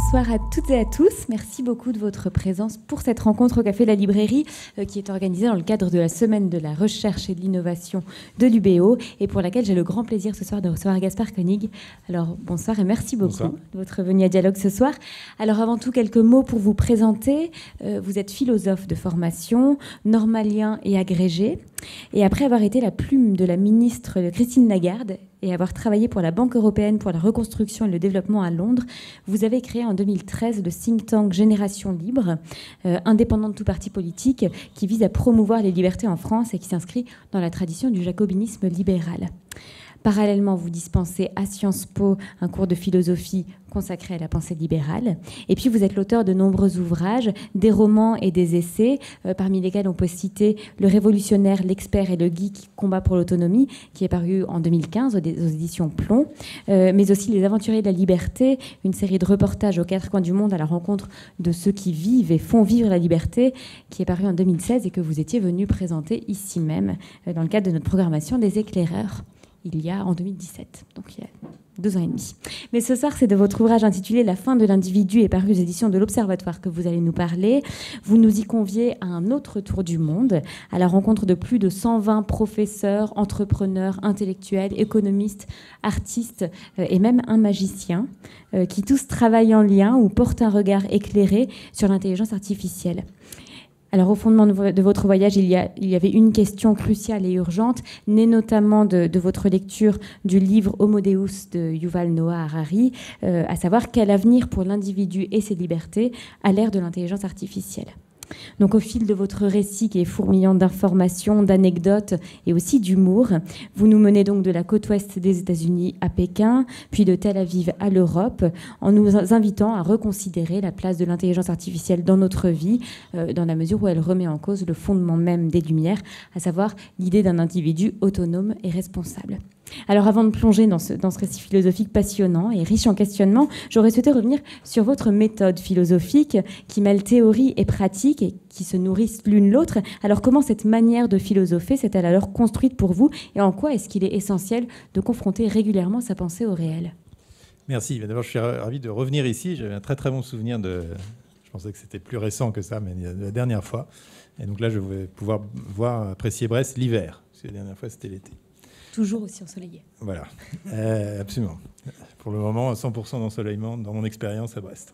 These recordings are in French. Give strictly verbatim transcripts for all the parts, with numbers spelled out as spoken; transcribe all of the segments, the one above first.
Bonsoir à toutes et à tous. Merci beaucoup de votre présence pour cette rencontre au Café de la Librairie euh, qui est organisée dans le cadre de la Semaine de la Recherche et de l'Innovation de l'U B O et pour laquelle j'ai le grand plaisir ce soir de recevoir Gaspard Koenig. Alors bonsoir et merci beaucoup bonsoir. de votre venue à Dialogue ce soir. Alors avant tout, quelques mots pour vous présenter. Euh, vous êtes philosophe de formation, normalien et agrégé. Et après avoir été la plume de la ministre Christine Lagarde et avoir travaillé pour la Banque européenne pour la reconstruction et le développement à Londres, vous avez créé en deux mille treize le think tank Génération Libre, euh, indépendant de tout parti politique, qui vise à promouvoir les libertés en France et qui s'inscrit dans la tradition du jacobinisme libéral. Parallèlement, vous dispensez à Sciences Po un cours de philosophie consacré à la pensée libérale. Et puis, vous êtes l'auteur de nombreux ouvrages, des romans et des essais, euh, parmi lesquels on peut citer Le révolutionnaire, l'expert et le geek, combat pour l'autonomie, qui est paru en deux mille quinze aux, aux éditions Plomb, euh, mais aussi Les aventuriers de la liberté, une série de reportages aux quatre coins du monde à la rencontre de ceux qui vivent et font vivre la liberté, qui est paru en deux mille seize et que vous étiez venu présenter ici même, euh, dans le cadre de notre programmation des éclaireurs. Il y a en deux mille dix-sept, donc il y a deux ans et demi. Mais ce soir, c'est de votre ouvrage intitulé « La fin de l'individu » et paru aux éditions de l'Observatoire que vous allez nous parler. Vous nous y conviez à un autre tour du monde, à la rencontre de plus de cent vingt professeurs, entrepreneurs, intellectuels, économistes, artistes euh, et même un magicien, euh, qui tous travaillent en lien ou portent un regard éclairé sur l'intelligence artificielle. Alors, au fondement de votre voyage, il y, a, il y avait une question cruciale et urgente, née notamment de, de votre lecture du livre Homo Deus de Yuval Noah Harari, euh, à savoir quel avenir pour l'individu et ses libertés à l'ère de l'intelligence artificielle. Donc, au fil de votre récit qui est fourmillant d'informations, d'anecdotes et aussi d'humour, vous nous menez donc de la côte ouest des États-Unis à Pékin, puis de Tel Aviv à l'Europe, en nous invitant à reconsidérer la place de l'intelligence artificielle dans notre vie, euh, dans la mesure où elle remet en cause le fondement même des Lumières, à savoir l'idée d'un individu autonome et responsable. Alors avant de plonger dans ce, dans ce récit philosophique passionnant et riche en questionnements, j'aurais souhaité revenir sur votre méthode philosophique qui mêle théorie et pratique et qui se nourrissent l'une l'autre. Alors comment cette manière de philosopher s'est-elle alors construite pour vous et en quoi est-ce qu'il est essentiel de confronter régulièrement sa pensée au réel ? Merci. D'abord, je suis ravi de revenir ici. J'avais un très très bon souvenir de... Je pensais que c'était plus récent que ça, mais la dernière fois. Et donc là, je vais pouvoir voir, apprécier Brest l'hiver, parce que la dernière fois, c'était l'été. Toujours aussi ensoleillé. Voilà, euh, absolument. Pour le moment, cent pour cent d'ensoleillement dans mon expérience à Brest.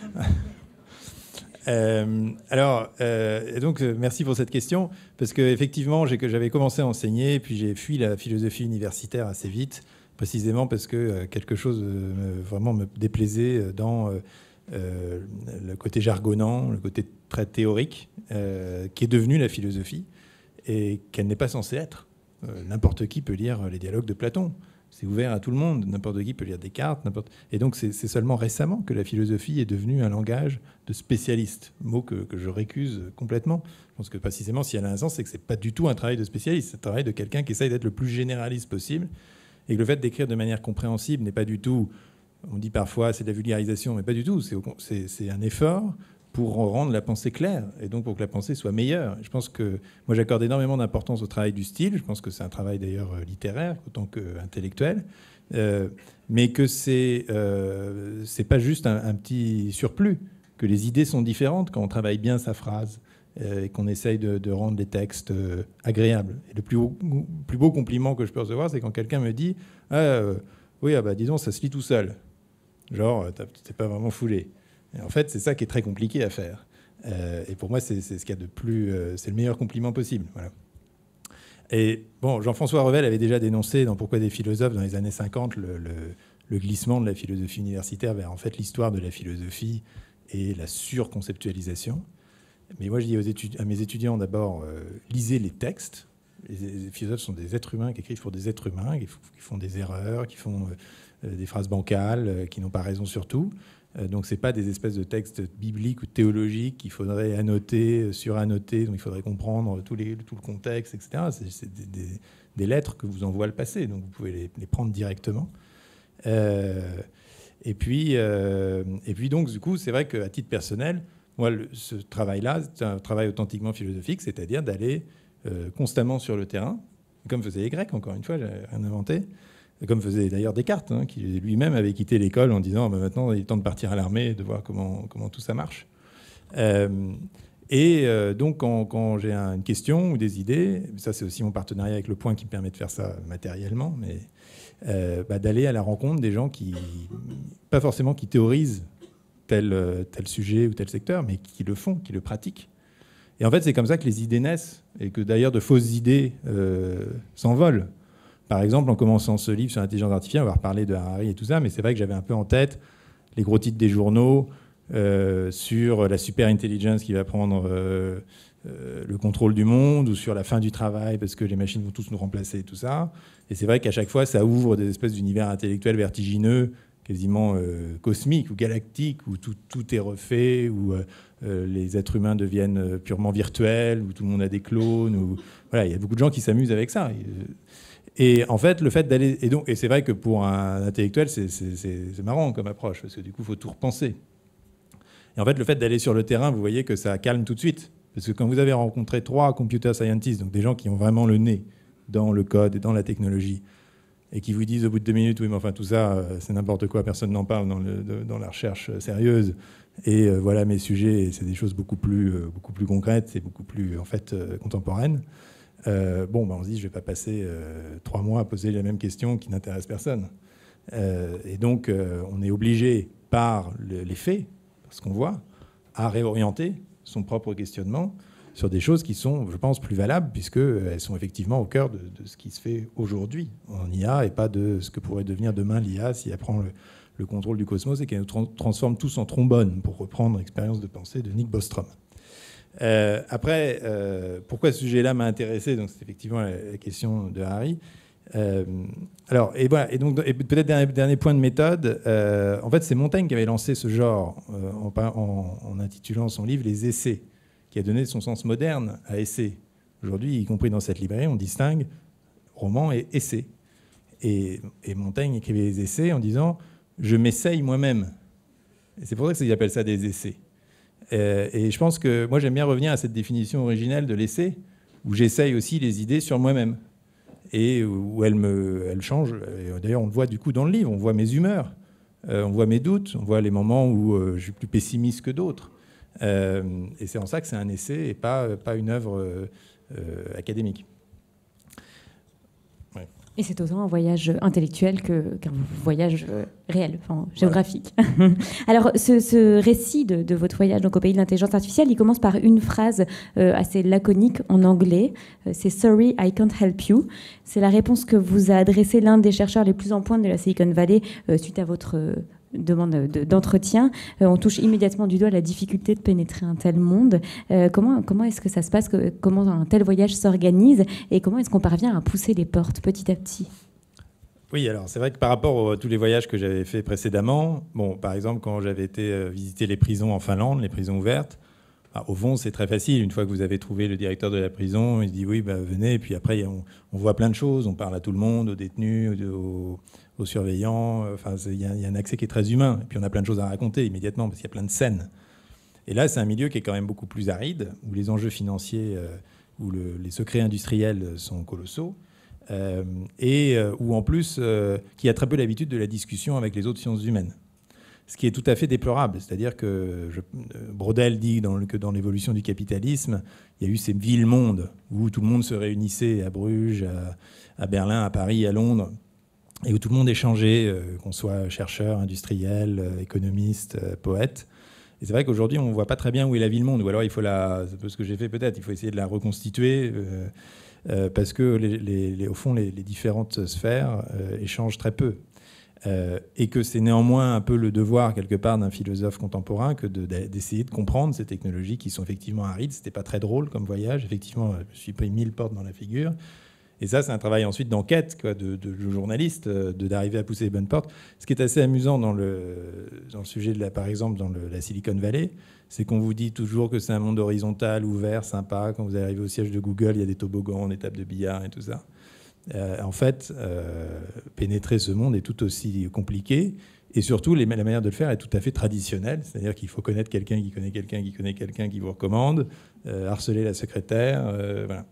euh, alors, euh, et donc, merci pour cette question, parce qu'effectivement, j'avais commencé à enseigner, puis j'ai fui la philosophie universitaire assez vite, précisément parce que quelque chose me, vraiment me déplaisait dans euh, le côté jargonnant, le côté très théorique, euh, qui est devenu la philosophie, et qu'elle n'est pas censée être. Euh, n'importe qui peut lire les dialogues de Platon. C'est ouvert à tout le monde. N'importe qui peut lire Descartes. N'importe... Et donc, c'est, c'est seulement récemment que la philosophie est devenue un langage de spécialiste, mot que, que je récuse complètement. Je pense que précisément, si elle a un sens, c'est que c'est pas du tout un travail de spécialiste. C'est un travail de quelqu'un qui essaye d'être le plus généraliste possible. Et que le fait d'écrire de manière compréhensible n'est pas du tout... On dit parfois c'est de la vulgarisation, mais pas du tout. C'est, c'est, c'est un effort pour rendre la pensée claire et donc pour que la pensée soit meilleure. Je pense que moi j'accorde énormément d'importance au travail du style. Je pense que c'est un travail d'ailleurs littéraire autant qu'intellectuel, euh, mais que c'est euh, c'est pas juste un, un petit surplus, que les idées sont différentes quand on travaille bien sa phrase euh, et qu'on essaye de, de rendre les textes euh, agréables. Et le plus beau, plus beau compliment que je peux recevoir, c'est quand quelqu'un me dit ah, euh, oui, ah bah disons ça se lit tout seul. Genre t'es pas vraiment foulé. Et en fait, c'est ça qui est très compliqué à faire. Euh, et pour moi, c'est, c'est ce qu'il y a de plus... Euh, c'est le meilleur compliment possible. Voilà. Et bon, Jean-François Revel avait déjà dénoncé dans Pourquoi des philosophes, dans les années cinquante, le, le, le glissement de la philosophie universitaire vers en fait l'histoire de la philosophie et la surconceptualisation. Mais moi, je dis aux étudi- à mes étudiants d'abord, euh, lisez les textes. Les, les philosophes sont des êtres humains qui écrivent pour des êtres humains, qui, f- qui font des erreurs, qui font euh, des phrases bancales, euh, qui n'ont pas raison sur tout. Donc, ce n'est pas des espèces de textes bibliques ou théologiques qu'il faudrait annoter, surannoter, dont il faudrait comprendre tout, les, tout le contexte, et cetera. C'est, c'est des, des, des lettres que vous envoie le passé, donc vous pouvez les, les prendre directement. Euh, et, puis, euh, et puis, donc, du coup, c'est vrai qu'à titre personnel, moi, le, ce travail-là, c'est un travail authentiquement philosophique, c'est-à-dire d'aller euh, constamment sur le terrain, comme faisaient les Grecs, encore une fois, j'ai rien inventé, comme faisait d'ailleurs Descartes, hein, qui lui-même avait quitté l'école en disant bah, maintenant il est temps de partir à l'armée, de voir comment, comment tout ça marche. Euh, et euh, donc quand, quand j'ai une question ou des idées, ça c'est aussi mon partenariat avec Le Point qui me permet de faire ça matériellement, mais euh, bah, d'aller à la rencontre des gens qui, pas forcément qui théorisent tel, tel sujet ou tel secteur, mais qui le font, qui le pratiquent. Et en fait c'est comme ça que les idées naissent, et que d'ailleurs de fausses idées euh, s'envolent. Par exemple, en commençant ce livre sur l'intelligence artificielle, on va reparler de Harari et tout ça, mais c'est vrai que j'avais un peu en tête les gros titres des journaux euh, sur la super intelligence qui va prendre euh, euh, le contrôle du monde, ou sur la fin du travail parce que les machines vont tous nous remplacer et tout ça. Et c'est vrai qu'à chaque fois, ça ouvre des espèces d'univers intellectuels vertigineux, quasiment euh, cosmiques ou galactiques, où tout, tout est refait, où euh, les êtres humains deviennent purement virtuels, où tout le monde a des clones. Où... Voilà, il y a beaucoup de gens qui s'amusent avec ça. Et en fait, le fait d'aller... Et, donc, et c'est vrai que pour un intellectuel, c'est, c'est, c'est, c'est marrant comme approche, parce que du coup, il faut tout repenser. Et en fait, le fait d'aller sur le terrain, vous voyez que ça calme tout de suite. Parce que quand vous avez rencontré trois computer scientists, donc des gens qui ont vraiment le nez dans le code et dans la technologie, et qui vous disent au bout de deux minutes, oui, mais enfin, tout ça, c'est n'importe quoi, personne n'en parle dans, le, dans la recherche sérieuse, et euh, voilà mes sujets, et c'est des choses beaucoup plus, euh, beaucoup plus concrètes et beaucoup plus, en fait, euh, contemporaines. Euh, bon, ben on se dit, je ne vais pas passer euh, trois mois à poser les mêmes questions qui n'intéressent personne. Euh, et donc, euh, on est obligé, par le, les faits, ce qu'on voit, à réorienter son propre questionnement sur des choses qui sont, je pense, plus valables, puisqu'elles sont effectivement au cœur de, de ce qui se fait aujourd'hui en I A, et pas de ce que pourrait devenir demain l'I A si elle prend le, le contrôle du cosmos et qu'elle nous tra- transforme tous en trombones, pour reprendre l'expérience de pensée de Nick Bostrom. Euh, après, euh, pourquoi ce sujet-là m'a intéressé? Donc, c'est effectivement la, la question de Harari. Euh, alors, et voilà. Et donc, et peut-être dernier, dernier point de méthode. Euh, en fait, c'est Montaigne qui avait lancé ce genre euh, en, en, en intitulant son livre Les Essais, qui a donné son sens moderne à essai. Aujourd'hui, y compris dans cette librairie, on distingue roman et essai. Et, et Montaigne écrivait les essais en disant « je m'essaye moi-même ». Et c'est pour ça qu'ils appellent ça des essais. Euh, et je pense que moi, j'aime bien revenir à cette définition originelle de l'essai, où j'essaye aussi les idées sur moi-même, et où elles, me, elles changent. Et d'ailleurs, on le voit du coup dans le livre, on voit mes humeurs, euh, on voit mes doutes, on voit les moments où euh, je suis plus pessimiste que d'autres. Euh, et c'est en ça que c'est un essai et pas, pas une œuvre euh, euh, académique. Ouais. Et c'est autant un voyage intellectuel que, qu'un voyage réel, enfin, géographique. Voilà. Alors, ce, ce récit de, de votre voyage donc, au pays de l'intelligence artificielle, il commence par une phrase euh, assez laconique en anglais. Euh, c'est « Sorry, I can't help you ». C'est la réponse que vous a adressée l'un des chercheurs les plus en pointe de la Silicon Valley euh, suite à votre... Euh, demande de, d'entretien. Euh, on touche immédiatement du doigt la difficulté de pénétrer un tel monde. Euh, comment, comment est-ce que ça se passe, que, comment un tel voyage s'organise et comment est-ce qu'on parvient à pousser les portes petit à petit? Oui, alors c'est vrai que par rapport à tous les voyages que j'avais fait précédemment, bon, par exemple quand j'avais été euh, visiter les prisons en Finlande, les prisons ouvertes, bah, au fond c'est très facile. Une fois que vous avez trouvé le directeur de la prison, il dit oui, bah, venez, et puis après on, on voit plein de choses, on parle à tout le monde, aux détenus, aux, aux surveillants, enfin il y, y a un accès qui est très humain, et puis on a plein de choses à raconter immédiatement parce qu'il y a plein de scènes. Et là c'est un milieu qui est quand même beaucoup plus aride, où les enjeux financiers, euh, où le, les secrets industriels sont colossaux. Euh, et euh, où en plus, euh, qui a très peu l'habitude de la discussion avec les autres sciences humaines. Ce qui est tout à fait déplorable. C'est-à-dire que je, euh, Brodel dit dans le, que dans l'évolution du capitalisme, il y a eu ces villes-mondes où tout le monde se réunissait à Bruges, à, à Berlin, à Paris, à Londres, et où tout le monde échangeait, euh, qu'on soit chercheur, industriel, euh, économiste, euh, poète. Et c'est vrai qu'aujourd'hui, on ne voit pas très bien où est la ville-monde, ou alors il faut la, c'est un peu ce que j'ai fait peut-être, il faut essayer de la reconstituer. Euh, Euh, parce que, les, les, les, au fond, les, les différentes sphères euh, échangent très peu. Euh, et que c'est néanmoins un peu le devoir, quelque part, d'un philosophe contemporain que de, d'essayer de comprendre ces technologies qui sont effectivement arides. C'était pas très drôle comme voyage. Effectivement, je me suis pris mille portes dans la figure. Et ça, c'est un travail ensuite d'enquête, quoi, de, de, de journaliste, de, d'arriver à pousser les bonnes portes. Ce qui est assez amusant dans le, dans le sujet, de la, par exemple, dans le, la Silicon Valley, c'est qu'on vous dit toujours que c'est un monde horizontal, ouvert, sympa. Quand vous arrivez au siège de Google, il y a des toboggans, des tables de billard et tout ça. Euh, en fait, euh, pénétrer ce monde est tout aussi compliqué. Et surtout, les, la manière de le faire est tout à fait traditionnelle. C'est-à-dire qu'il faut connaître quelqu'un qui connaît quelqu'un qui connaît quelqu'un qui vous recommande, euh, harceler la secrétaire, euh, voilà.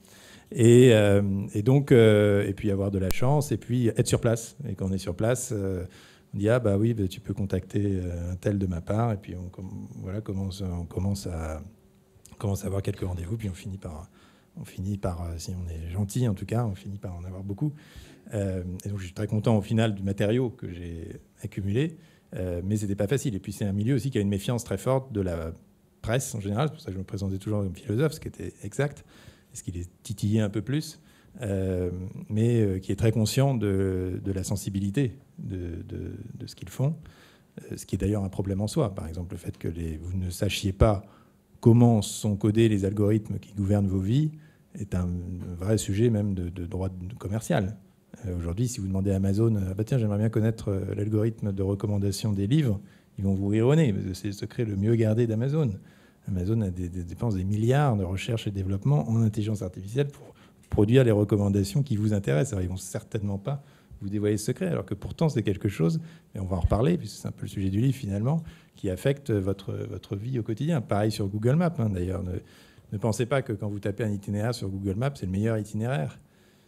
Et, euh, et donc, euh, et puis avoir de la chance, et puis être sur place. Et quand on est sur place, euh, on dit ah bah oui, bah, tu peux contacter un tel de ma part, et puis on, voilà, commence, on commence à, on commence à avoir quelques rendez-vous, puis on finit par, on finit par, si on est gentil en tout cas, on finit par en avoir beaucoup. Euh, et donc je suis très content au final du matériau que j'ai accumulé, euh, mais c'était pas facile. Et puis c'est un milieu aussi qui a une méfiance très forte de la presse en général. C'est pour ça que je me présentais toujours comme philosophe, ce qui était exact, ce qui les titillait un peu plus, euh, mais euh, qui est très conscient de, de la sensibilité de, de, de ce qu'ils font, euh, ce qui est d'ailleurs un problème en soi. Par exemple, le fait que les, vous ne sachiez pas comment sont codés les algorithmes qui gouvernent vos vies est un vrai sujet même de, de droit commercial. Euh, aujourd'hui, si vous demandez à Amazon, ah bah tiens, j'aimerais bien connaître euh, l'algorithme de recommandation des livres, ils vont vous rire au nez, parce que c'est le secret le mieux gardé d'Amazon. Amazon a des, des dépenses des milliards de recherche et développement en intelligence artificielle pour produire les recommandations qui vous intéressent. Alors, ils ne vont certainement pas vous dévoiler ce secret, alors que pourtant, c'est quelque chose, et on va en reparler, puisque c'est un peu le sujet du livre finalement, qui affecte votre, votre vie au quotidien. Pareil sur Google Maps, hein, d'ailleurs. Ne, ne pensez pas que quand vous tapez un itinéraire sur Google Maps, c'est le meilleur itinéraire.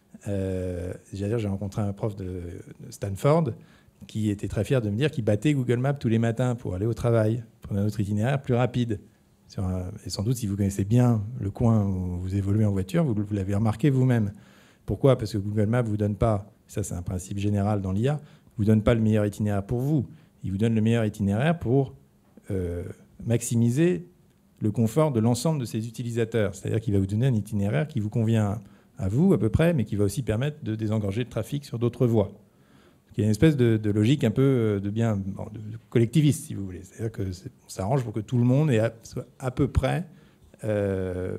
Euh, j'ai rencontré un prof de, de Stanford qui était très fier de me dire qu'il battait Google Maps tous les matins pour aller au travail, prendre un autre itinéraire plus rapide. Sur un, et sans doute, si vous connaissez bien le coin où vous évoluez en voiture, vous, vous l'avez remarqué vous-même. Pourquoi ? Parce que Google Maps ne vous donne pas, ça c'est un principe général dans l'I A, vous donne pas le meilleur itinéraire pour vous. Il vous donne le meilleur itinéraire pour euh, maximiser le confort de l'ensemble de ses utilisateurs. C'est-à-dire qu'il va vous donner un itinéraire qui vous convient à vous à peu près, mais qui va aussi permettre de désengorger le trafic sur d'autres voies. Il y a une espèce de, de logique un peu de bien bon, de collectiviste, si vous voulez. C'est-à-dire que c'est, on s'arrange pour que tout le monde est à, soit à peu près, euh,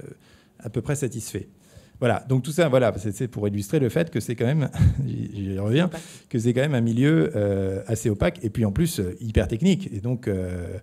à peu près satisfait. Voilà. Donc tout ça, voilà, c'est, c'est pour illustrer le fait que c'est quand même, j'y reviens, que c'est quand même un milieu euh, assez opaque et puis en plus euh, hyper technique. Et donc euh,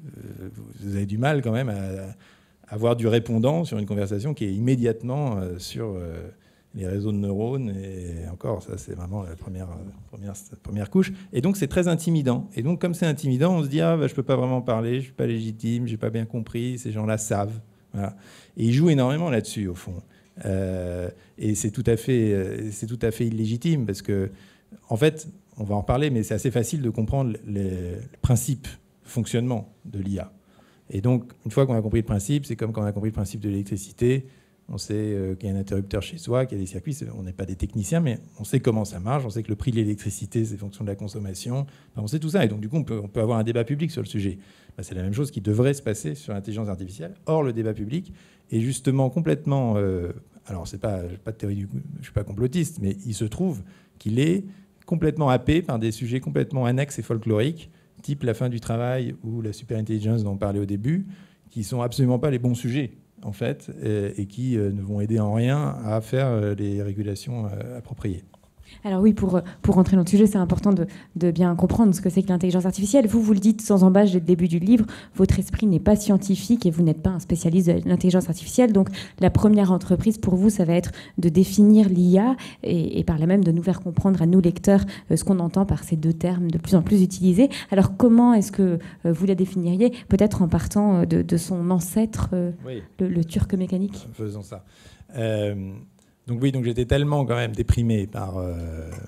vous avez du mal quand même à, à avoir du répondant sur une conversation qui est immédiatement euh, sur euh, les réseaux de neurones, et encore, ça c'est vraiment la première, première, première couche. Et donc c'est très intimidant. Et donc comme c'est intimidant, on se dit ah bah, je peux pas vraiment parler, je suis pas légitime, j'ai pas bien compris, ces gens-là savent. Voilà. Et ils jouent énormément là-dessus au fond. Euh, et c'est tout à fait, c'est tout à fait illégitime parce que en fait, on va en reparler, mais c'est assez facile de comprendre les, le principe, le fonctionnement de l'I A. Et donc une fois qu'on a compris le principe, c'est comme quand on a compris le principe de l'électricité. On sait euh, qu'il y a un interrupteur chez soi, qu'il y a des circuits. On n'est pas des techniciens, mais on sait comment ça marche. On sait que le prix de l'électricité, c'est fonction de la consommation. Enfin, on sait tout ça. Et donc, du coup, on peut, on peut avoir un débat public sur le sujet. Ben, c'est la même chose qui devrait se passer sur l'intelligence artificielle. Or, le débat public est justement complètement... Euh, alors, c'est pas, pas de théorie du, je ne suis pas complotiste, mais il se trouve qu'il est complètement happé par des sujets complètement annexes et folkloriques, type la fin du travail ou la superintelligence dont on parlait au début, qui ne sont absolument pas les bons sujets, en fait, et qui ne vont aider en rien à faire les régulations appropriées. Alors oui, pour, pour rentrer dans le sujet, c'est important de, de bien comprendre ce que c'est que l'intelligence artificielle. Vous, vous le dites sans embâche dès le début du livre, votre esprit n'est pas scientifique et vous n'êtes pas un spécialiste de l'intelligence artificielle. Donc la première entreprise pour vous, ça va être de définir l'I A et, et par là même de nous faire comprendre à nous lecteurs ce qu'on entend par ces deux termes de plus en plus utilisés. Alors comment est-ce que vous la définiriez ? Peut-être en partant de, de son ancêtre, oui. le, le turc mécanique. Faisons ça. Euh... Donc oui, donc j'étais tellement quand même déprimé par euh,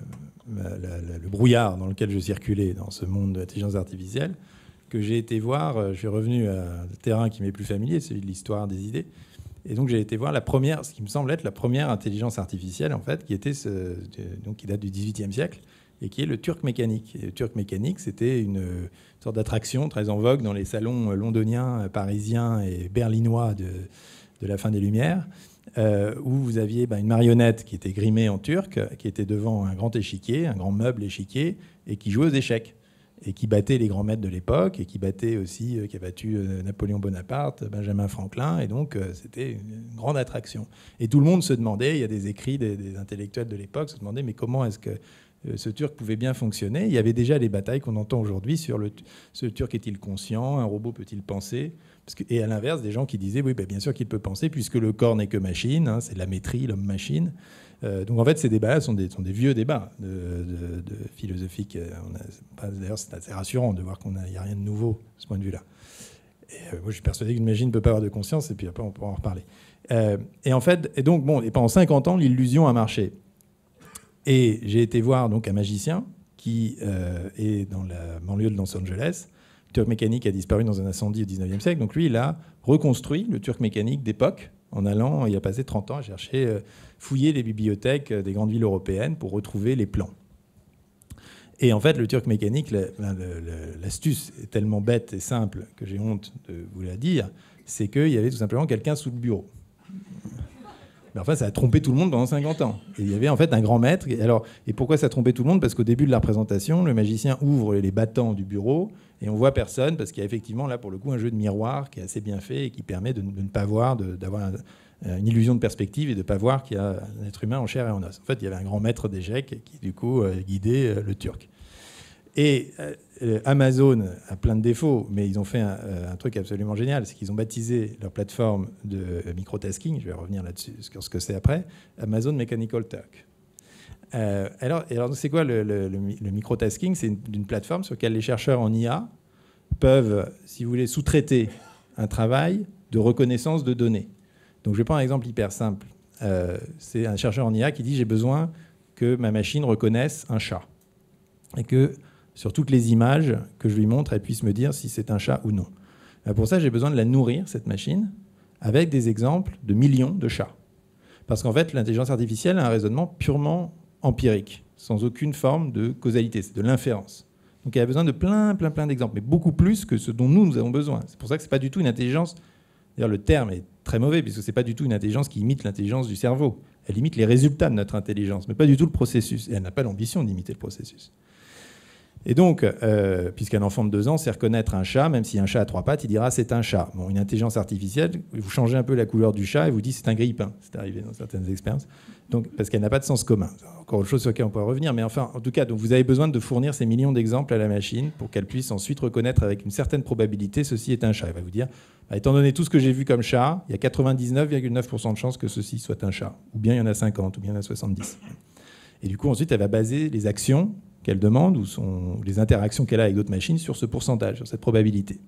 la, la, le brouillard dans lequel je circulais dans ce monde de l'intelligence artificielle que j'ai été voir, je suis revenu à un terrain qui m'est plus familier, celui de l'histoire des idées. Et donc j'ai été voir la première, ce qui me semble être la première intelligence artificielle en fait, qui était ce, donc qui date du dix-huitième siècle et qui est le turc mécanique. Et le turc mécanique, c'était une sorte d'attraction très en vogue dans les salons londoniens, parisiens et berlinois de, de la fin des Lumières. Euh, où vous aviez ben, une marionnette qui était grimée en turc, qui était devant un grand échiquier, un grand meuble échiquier, et qui jouait aux échecs, et qui battait les grands maîtres de l'époque, et qui battait aussi, euh, qui a battu euh, Napoléon Bonaparte, Benjamin Franklin, et donc euh, c'était une grande attraction. Et tout le monde se demandait, il y a des écrits des, des intellectuels de l'époque, se demandaient mais comment est-ce que euh, ce turc pouvait bien fonctionner ? Il y avait déjà les batailles qu'on entend aujourd'hui sur le, ce turc est-il conscient ? Un robot peut-il penser ? Parce que, et à l'inverse, des gens qui disaient oui, ben bien sûr qu'il peut penser, puisque le corps n'est que machine, hein, c'est de la métrie, l'homme-machine. Euh, donc en fait, ces débats-là sont des, sont des vieux débats de, de, de philosophiques. On a, pas, d'ailleurs, c'est assez rassurant de voir qu'il n'y a rien de nouveau de ce point de vue-là. Et, euh, moi, je suis persuadé qu'une machine ne peut pas avoir de conscience, et puis après, on pourra en reparler. Euh, et en fait, et donc, bon, et pendant cinquante ans, l'illusion a marché. Et j'ai été voir donc un magicien qui euh, est dans la banlieue de Los Angeles. Le Turc mécanique a disparu dans un incendie au dix-neuvième siècle. Donc lui, il a reconstruit le Turc mécanique d'époque en allant, il a passé trente ans à chercher, euh, fouiller les bibliothèques des grandes villes européennes pour retrouver les plans. Et en fait, le Turc mécanique, l'astuce est tellement bête et simple que j'ai honte de vous la dire, c'est qu'il y avait tout simplement quelqu'un sous le bureau. Mais enfin, ça a trompé tout le monde pendant cinquante ans. Et il y avait en fait un grand maître. Et, alors, et pourquoi ça a trompé tout le monde? Parce qu'au début de la représentation, le magicien ouvre les battants du bureau et on voit personne, parce qu'il y a effectivement là, pour le coup, un jeu de miroir qui est assez bien fait et qui permet de, de ne pas voir, d'avoir un, une illusion de perspective et de ne pas voir qu'il y a un être humain en chair et en os. En fait, il y avait un grand maître d'échecs qui, du coup, guidait le Turc. Et euh, Amazon a plein de défauts, mais ils ont fait un, un truc absolument génial, c'est qu'ils ont baptisé leur plateforme de microtasking, je vais revenir là-dessus, sur ce que c'est après, Amazon Mechanical Turk. Euh, alors, alors c'est quoi le, le, le, le microtasking? C'est une, une plateforme sur laquelle les chercheurs en I A peuvent, si vous voulez, sous-traiter un travail de reconnaissance de données. Donc je vais prendre un exemple hyper simple. Euh, c'est un chercheur en I A qui dit « j'ai besoin que ma machine reconnaisse un chat » et que sur toutes les images que je lui montre, elle puisse me dire si c'est un chat ou non. Pour ça, j'ai besoin de la nourrir, cette machine, avec des exemples de millions de chats. Parce qu'en fait, l'intelligence artificielle a un raisonnement purement empirique, sans aucune forme de causalité, c'est de l'inférence. Donc elle a besoin de plein, plein, plein d'exemples, mais beaucoup plus que ce dont nous, nous avons besoin. C'est pour ça que ce n'est pas du tout une intelligence, d'ailleurs le terme est très mauvais, puisque ce n'est pas du tout une intelligence qui imite l'intelligence du cerveau. Elle imite les résultats de notre intelligence, mais pas du tout le processus. Et elle n'a pas l'ambition d'imiter le processus. Et donc, euh, puisqu'un enfant de deux ans sait reconnaître un chat, même si un chat a trois pattes, il dira c'est un chat. Bon, une intelligence artificielle, vous changez un peu la couleur du chat et vous dites c'est un grille-pain. C'est arrivé dans certaines expériences. Donc, parce qu'elle n'a pas de sens commun. Encore autre chose sur laquelle on pourra revenir. Mais enfin, en tout cas, donc vous avez besoin de fournir ces millions d'exemples à la machine pour qu'elle puisse ensuite reconnaître avec une certaine probabilité ceci est un chat. Elle va vous dire, bah, étant donné tout ce que j'ai vu comme chat, il y a quatre-vingt-dix-neuf virgule neuf pour cent de chances que ceci soit un chat. Ou bien il y en a cinquante, ou bien il y en a soixante-dix. Et du coup, ensuite, elle va baser les actions qu'elle demande ou son, les interactions qu'elle a avec d'autres machines sur ce pourcentage, sur cette probabilité.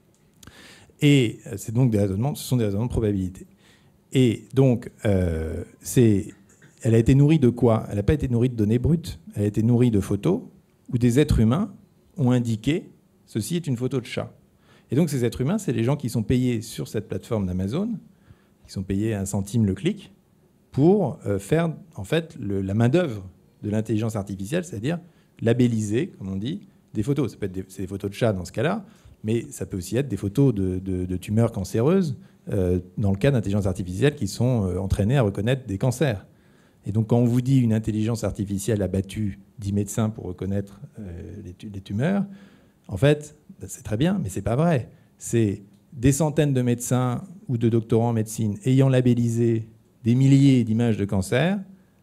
Et c'est donc des raisonnements, ce sont des raisonnements de probabilité. Et donc, euh, c'est, elle a été nourrie de quoi? Elle n'a pas été nourrie de données brutes. Elle a été nourrie de photos où des êtres humains ont indiqué ceci est une photo de chat. Et donc, ces êtres humains, c'est les gens qui sont payés sur cette plateforme d'Amazon, qui sont payés un centime le clic, pour euh, faire en fait le, la main-d'œuvre de l'intelligence artificielle, c'est-à-dire labelliser, comme on dit, des photos. Ça peut être des, c'est des photos de chats dans ce cas-là, mais ça peut aussi être des photos de, de, de tumeurs cancéreuses euh, dans le cas d'intelligence artificielle qui sont euh, entraînées à reconnaître des cancers. Et donc quand on vous dit une intelligence artificielle a battu dix médecins pour reconnaître euh, les, les tumeurs, en fait, c'est très bien, mais c'est pas vrai. C'est des centaines de médecins ou de doctorants en médecine ayant labellisé des milliers d'images de cancer,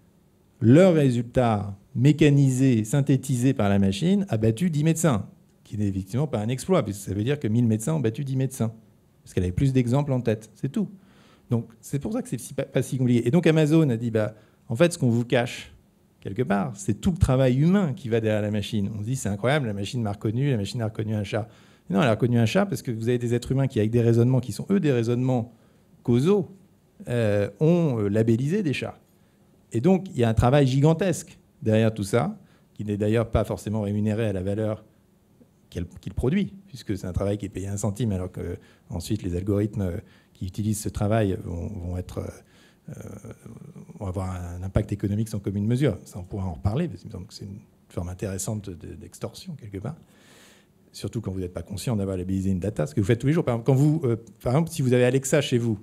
leurs résultats mécanisé, synthétisé par la machine, a battu dix médecins, qui n'est effectivement pas un exploit, puisque ça veut dire que mille médecins ont battu dix médecins, parce qu'elle avait plus d'exemples en tête, c'est tout. Donc c'est pour ça que c'est si, pas, pas si compliqué. Et donc Amazon a dit, bah, en fait, ce qu'on vous cache, quelque part, c'est tout le travail humain qui va derrière la machine. On se dit, c'est incroyable, la machine m'a reconnu, la machine a reconnu un chat. Mais non, elle a reconnu un chat parce que vous avez des êtres humains qui, avec des raisonnements qui sont, eux, des raisonnements causaux, euh, ont labellisé des chats. Et donc, il y a un travail gigantesque derrière tout ça, qui n'est d'ailleurs pas forcément rémunéré à la valeur qu'il produit, puisque c'est un travail qui est payé un centime, alors que ensuite les algorithmes qui utilisent ce travail vont, vont, être, euh, vont avoir un impact économique sans commune mesure. Ça, on pourra en reparler, parce que c'est une forme intéressante d'extorsion, quelque part. Surtout quand vous n'êtes pas conscient d'avoir labellisé une data. Ce que vous faites tous les jours. Par exemple, quand vous, euh, par exemple si vous avez Alexa chez vous,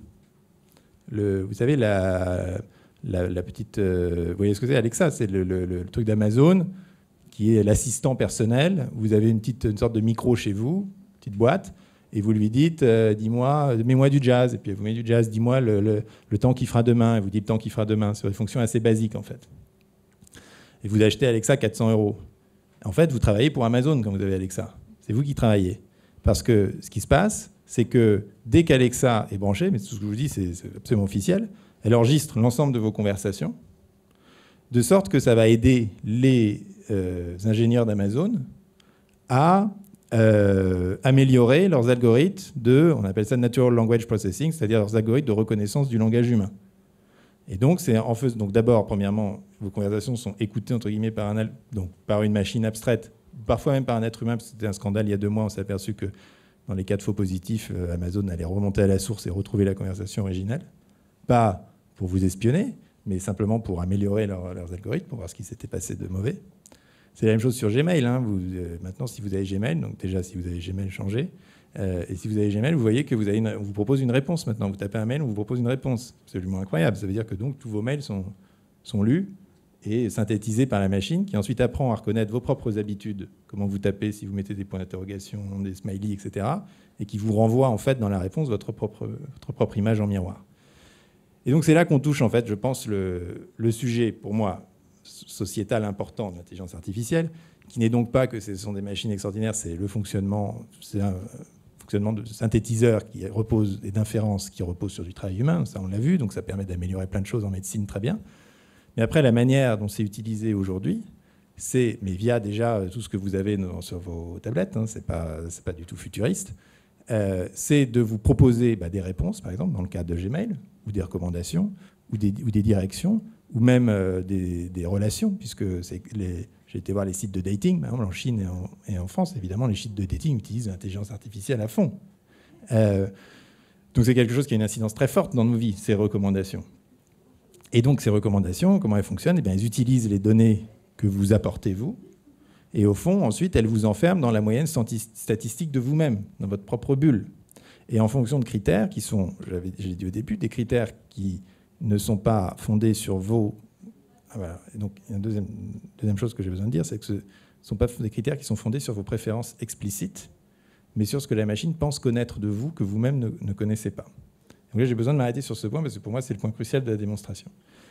le, vous savez, la... La, la petite, euh, vous voyez ce que c'est, Alexa, c'est le, le, le truc d'Amazon qui est l'assistant personnel. Vous avez une petite une sorte de micro chez vous, une petite boîte, et vous lui dites, euh, dis-moi, mets-moi du jazz, et puis vous mettez du jazz, dis-moi le, le, le temps qu'il fera demain, et vous dites le temps qu'il fera demain. C'est une fonction assez basique en fait. Et vous achetez Alexa quatre cents euros. En fait, vous travaillez pour Amazon quand vous avez Alexa. C'est vous qui travaillez, parce que ce qui se passe, c'est que dès qu'Alexa est branchée, mais tout ce que je vous dis, c'est absolument officiel. Elle enregistre l'ensemble de vos conversations, de sorte que ça va aider les euh, ingénieurs d'Amazon à euh, améliorer leurs algorithmes de, on appelle ça Natural Language Processing, c'est-à-dire leurs algorithmes de reconnaissance du langage humain. Et donc, c'est en faisant, donc d'abord, premièrement, vos conversations sont écoutées entre guillemets par, un, donc, par une machine abstraite, parfois même par un être humain, parce que c'était un scandale il y a deux mois, on s'est aperçu que dans les cas de faux positifs, euh, Amazon allait remonter à la source et retrouver la conversation originale. Pas pour vous espionner, mais simplement pour améliorer leur, leurs algorithmes, pour voir ce qui s'était passé de mauvais. C'est la même chose sur Gmail. Hein. Vous, euh, maintenant, si vous avez Gmail, donc déjà, si vous avez Gmail, changez. Euh, et si vous avez Gmail, vous voyez que vous avez une, on vous propose une réponse maintenant. Vous tapez un mail, on vous propose une réponse. Absolument incroyable. Ça veut dire que donc tous vos mails sont, sont lus et synthétisés par la machine, qui ensuite apprend à reconnaître vos propres habitudes, comment vous tapez, si vous mettez des points d'interrogation, des smileys, et cetera, et qui vous renvoie en fait dans la réponse votre propre, votre propre image en miroir. Et donc c'est là qu'on touche en fait, je pense, le, le sujet, pour moi, sociétal important de l'intelligence artificielle, qui n'est donc pas que ce sont des machines extraordinaires, c'est le fonctionnement, c'est un fonctionnement de synthétiseur qui repose, et d'inférence qui repose sur du travail humain, ça on l'a vu, donc ça permet d'améliorer plein de choses en médecine très bien. Mais après, la manière dont c'est utilisé aujourd'hui, c'est, mais via déjà tout ce que vous avez dans, sur vos tablettes, hein, c'est pas, c'est pas du tout futuriste, euh, c'est de vous proposer bah, des réponses, par exemple, dans le cadre de Gmail, ou des recommandations, ou des, ou des directions, ou même euh, des, des relations, puisque c'est les, j'ai été voir les sites de dating, par exemple, en Chine et en, et en France, évidemment, les sites de dating utilisent l'intelligence artificielle à fond. Euh, donc c'est quelque chose qui a une incidence très forte dans nos vies, ces recommandations. Et donc ces recommandations, comment elles fonctionnent ? Eh bien, elles utilisent les données que vous apportez, vous, et au fond, ensuite, elles vous enferment dans la moyenne statistique de vous-même, dans votre propre bulle. Et en fonction de critères qui sont, j'avais, j'ai dit au début, des critères qui ne sont pas fondés sur vos... Ah, voilà. Et donc, il y a une deuxième, deuxième chose que j'ai besoin de dire, c'est que ce ne sont pas des critères qui sont fondés sur vos préférences explicites, mais sur ce que la machine pense connaître de vous, que vous-même ne, ne connaissez pas. Donc là, j'ai besoin de m'arrêter sur ce point, parce que pour moi, c'est le point crucial de la démonstration.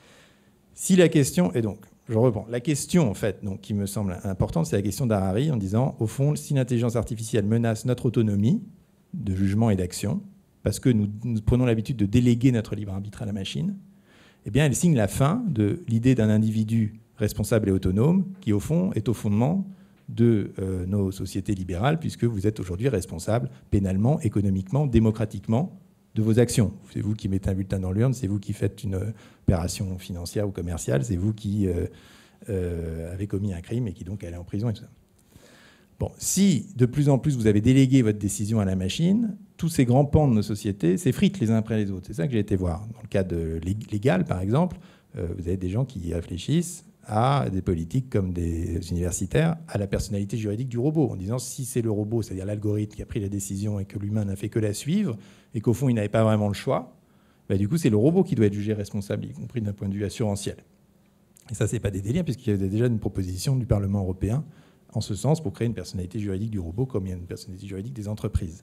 Si la question... Et donc, je reprends. La question, en fait, donc, qui me semble importante, c'est la question d'Harari, en disant, au fond, si l'intelligence artificielle menace notre autonomie de jugement et d'action, parce que nous, nous prenons l'habitude de déléguer notre libre arbitre à la machine, eh bien, elle signe la fin de l'idée d'un individu responsable et autonome, qui, au fond, est au fondement de euh, nos sociétés libérales, puisque vous êtes aujourd'hui responsable pénalement, économiquement, démocratiquement, de vos actions. C'est vous qui mettez un bulletin dans l'urne, c'est vous qui faites une opération financière ou commerciale, c'est vous qui euh, euh, avez commis un crime et qui donc allez en prison et tout ça. Bon, si de plus en plus vous avez délégué votre décision à la machine, tous ces grands pans de nos sociétés s'effritent les uns après les autres. C'est ça que j'ai été voir. Dans le cadre légal, par exemple, euh, vous avez des gens qui réfléchissent à des politiques comme des universitaires, à la personnalité juridique du robot, en disant si c'est le robot, c'est-à-dire l'algorithme qui a pris la décision et que l'humain n'a fait que la suivre, et qu'au fond il n'avait pas vraiment le choix, bah, du coup c'est le robot qui doit être jugé responsable, y compris d'un point de vue assurantiel. Et ça, c'est pas des délires, puisqu'il y avait déjà une proposition du Parlement européen en ce sens pour créer une personnalité juridique du robot comme il y a une personnalité juridique des entreprises.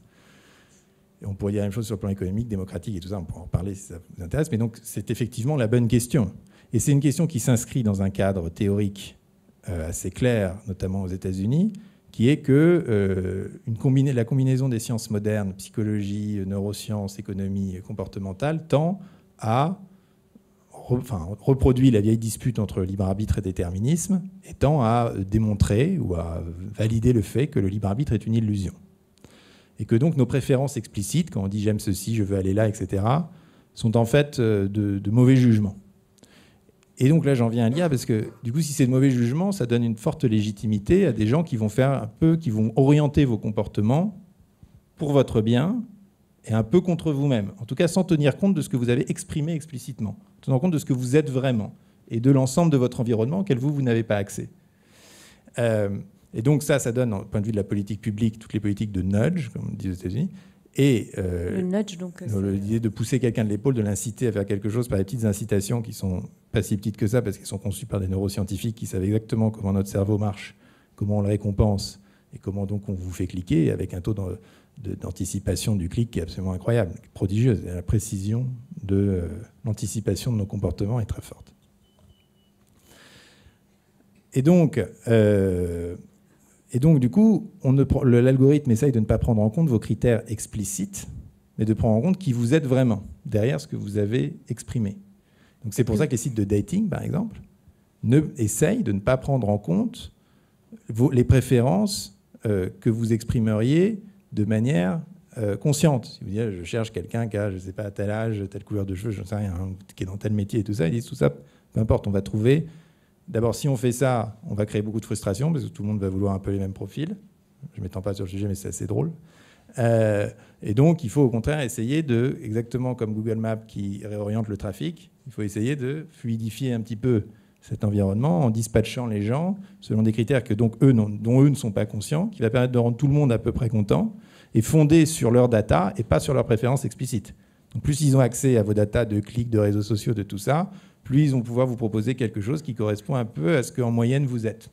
Et on pourrait dire la même chose sur le plan économique, démocratique et tout ça, on pourra en parler si ça vous intéresse, mais donc c'est effectivement la bonne question. Et c'est une question qui s'inscrit dans un cadre théorique euh, assez clair, notamment aux États-Unis, qui est que euh, une combina- la combinaison des sciences modernes, psychologie, neurosciences, économie comportementale, tend à re- enfin, reproduire la vieille dispute entre libre arbitre et déterminisme, et tend à démontrer ou à valider le fait que le libre arbitre est une illusion. Et que donc nos préférences explicites, quand on dit j'aime ceci, je veux aller là, et cetera, sont en fait de, de mauvais jugements. Et donc là, j'en viens à l'I A, parce que du coup, si c'est de mauvais jugement, ça donne une forte légitimité à des gens qui vont faire un peu, qui vont orienter vos comportements pour votre bien et un peu contre vous-même. En tout cas, sans tenir compte de ce que vous avez exprimé explicitement, tenant compte de ce que vous êtes vraiment et de l'ensemble de votre environnement auquel vous, vous n'avez pas accès. Euh, et donc ça, ça donne, au point de vue de la politique publique, toutes les politiques de nudge, comme on dit aux États-Unis. Et euh, le nudge, donc, l'idée de pousser quelqu'un de l'épaule, de l'inciter à faire quelque chose par des petites incitations qui sont pas si petites que ça, parce qu'elles sont conçues par des neuroscientifiques qui savent exactement comment notre cerveau marche, comment on le récompense, et comment donc on vous fait cliquer, avec un taux d'anticipation du clic qui est absolument incroyable, prodigieuse. Et la précision de euh, l'anticipation de nos comportements est très forte. Et donc... Euh, Et donc, du coup, l'algorithme essaye de ne pas prendre en compte vos critères explicites, mais de prendre en compte qui vous êtes vraiment, derrière ce que vous avez exprimé. Donc, c'est pour ça que les sites de dating, par exemple, ne, essayent de ne pas prendre en compte vos, les préférences euh, que vous exprimeriez de manière euh, consciente. Si vous dites, je cherche quelqu'un qui a, je ne sais pas, tel âge, telle couleur de cheveux, je ne sais rien, hein, qui est dans tel métier et tout ça, ils disent tout ça, peu importe, on va trouver. D'abord, si on fait ça, on va créer beaucoup de frustration parce que tout le monde va vouloir un peu les mêmes profils. Je ne m'étends pas sur le sujet, mais c'est assez drôle. Euh, et donc, il faut au contraire essayer de, exactement comme Google Maps qui réoriente le trafic, il faut essayer de fluidifier un petit peu cet environnement en dispatchant les gens selon des critères que donc eux dont eux ne sont pas conscients, qui va permettre de rendre tout le monde à peu près content et fondé sur leurs data et pas sur leurs préférences explicites. Donc plus ils ont accès à vos data de clics, de réseaux sociaux, de tout ça, plus ils vont pouvoir vous proposer quelque chose qui correspond un peu à ce qu'en moyenne vous êtes,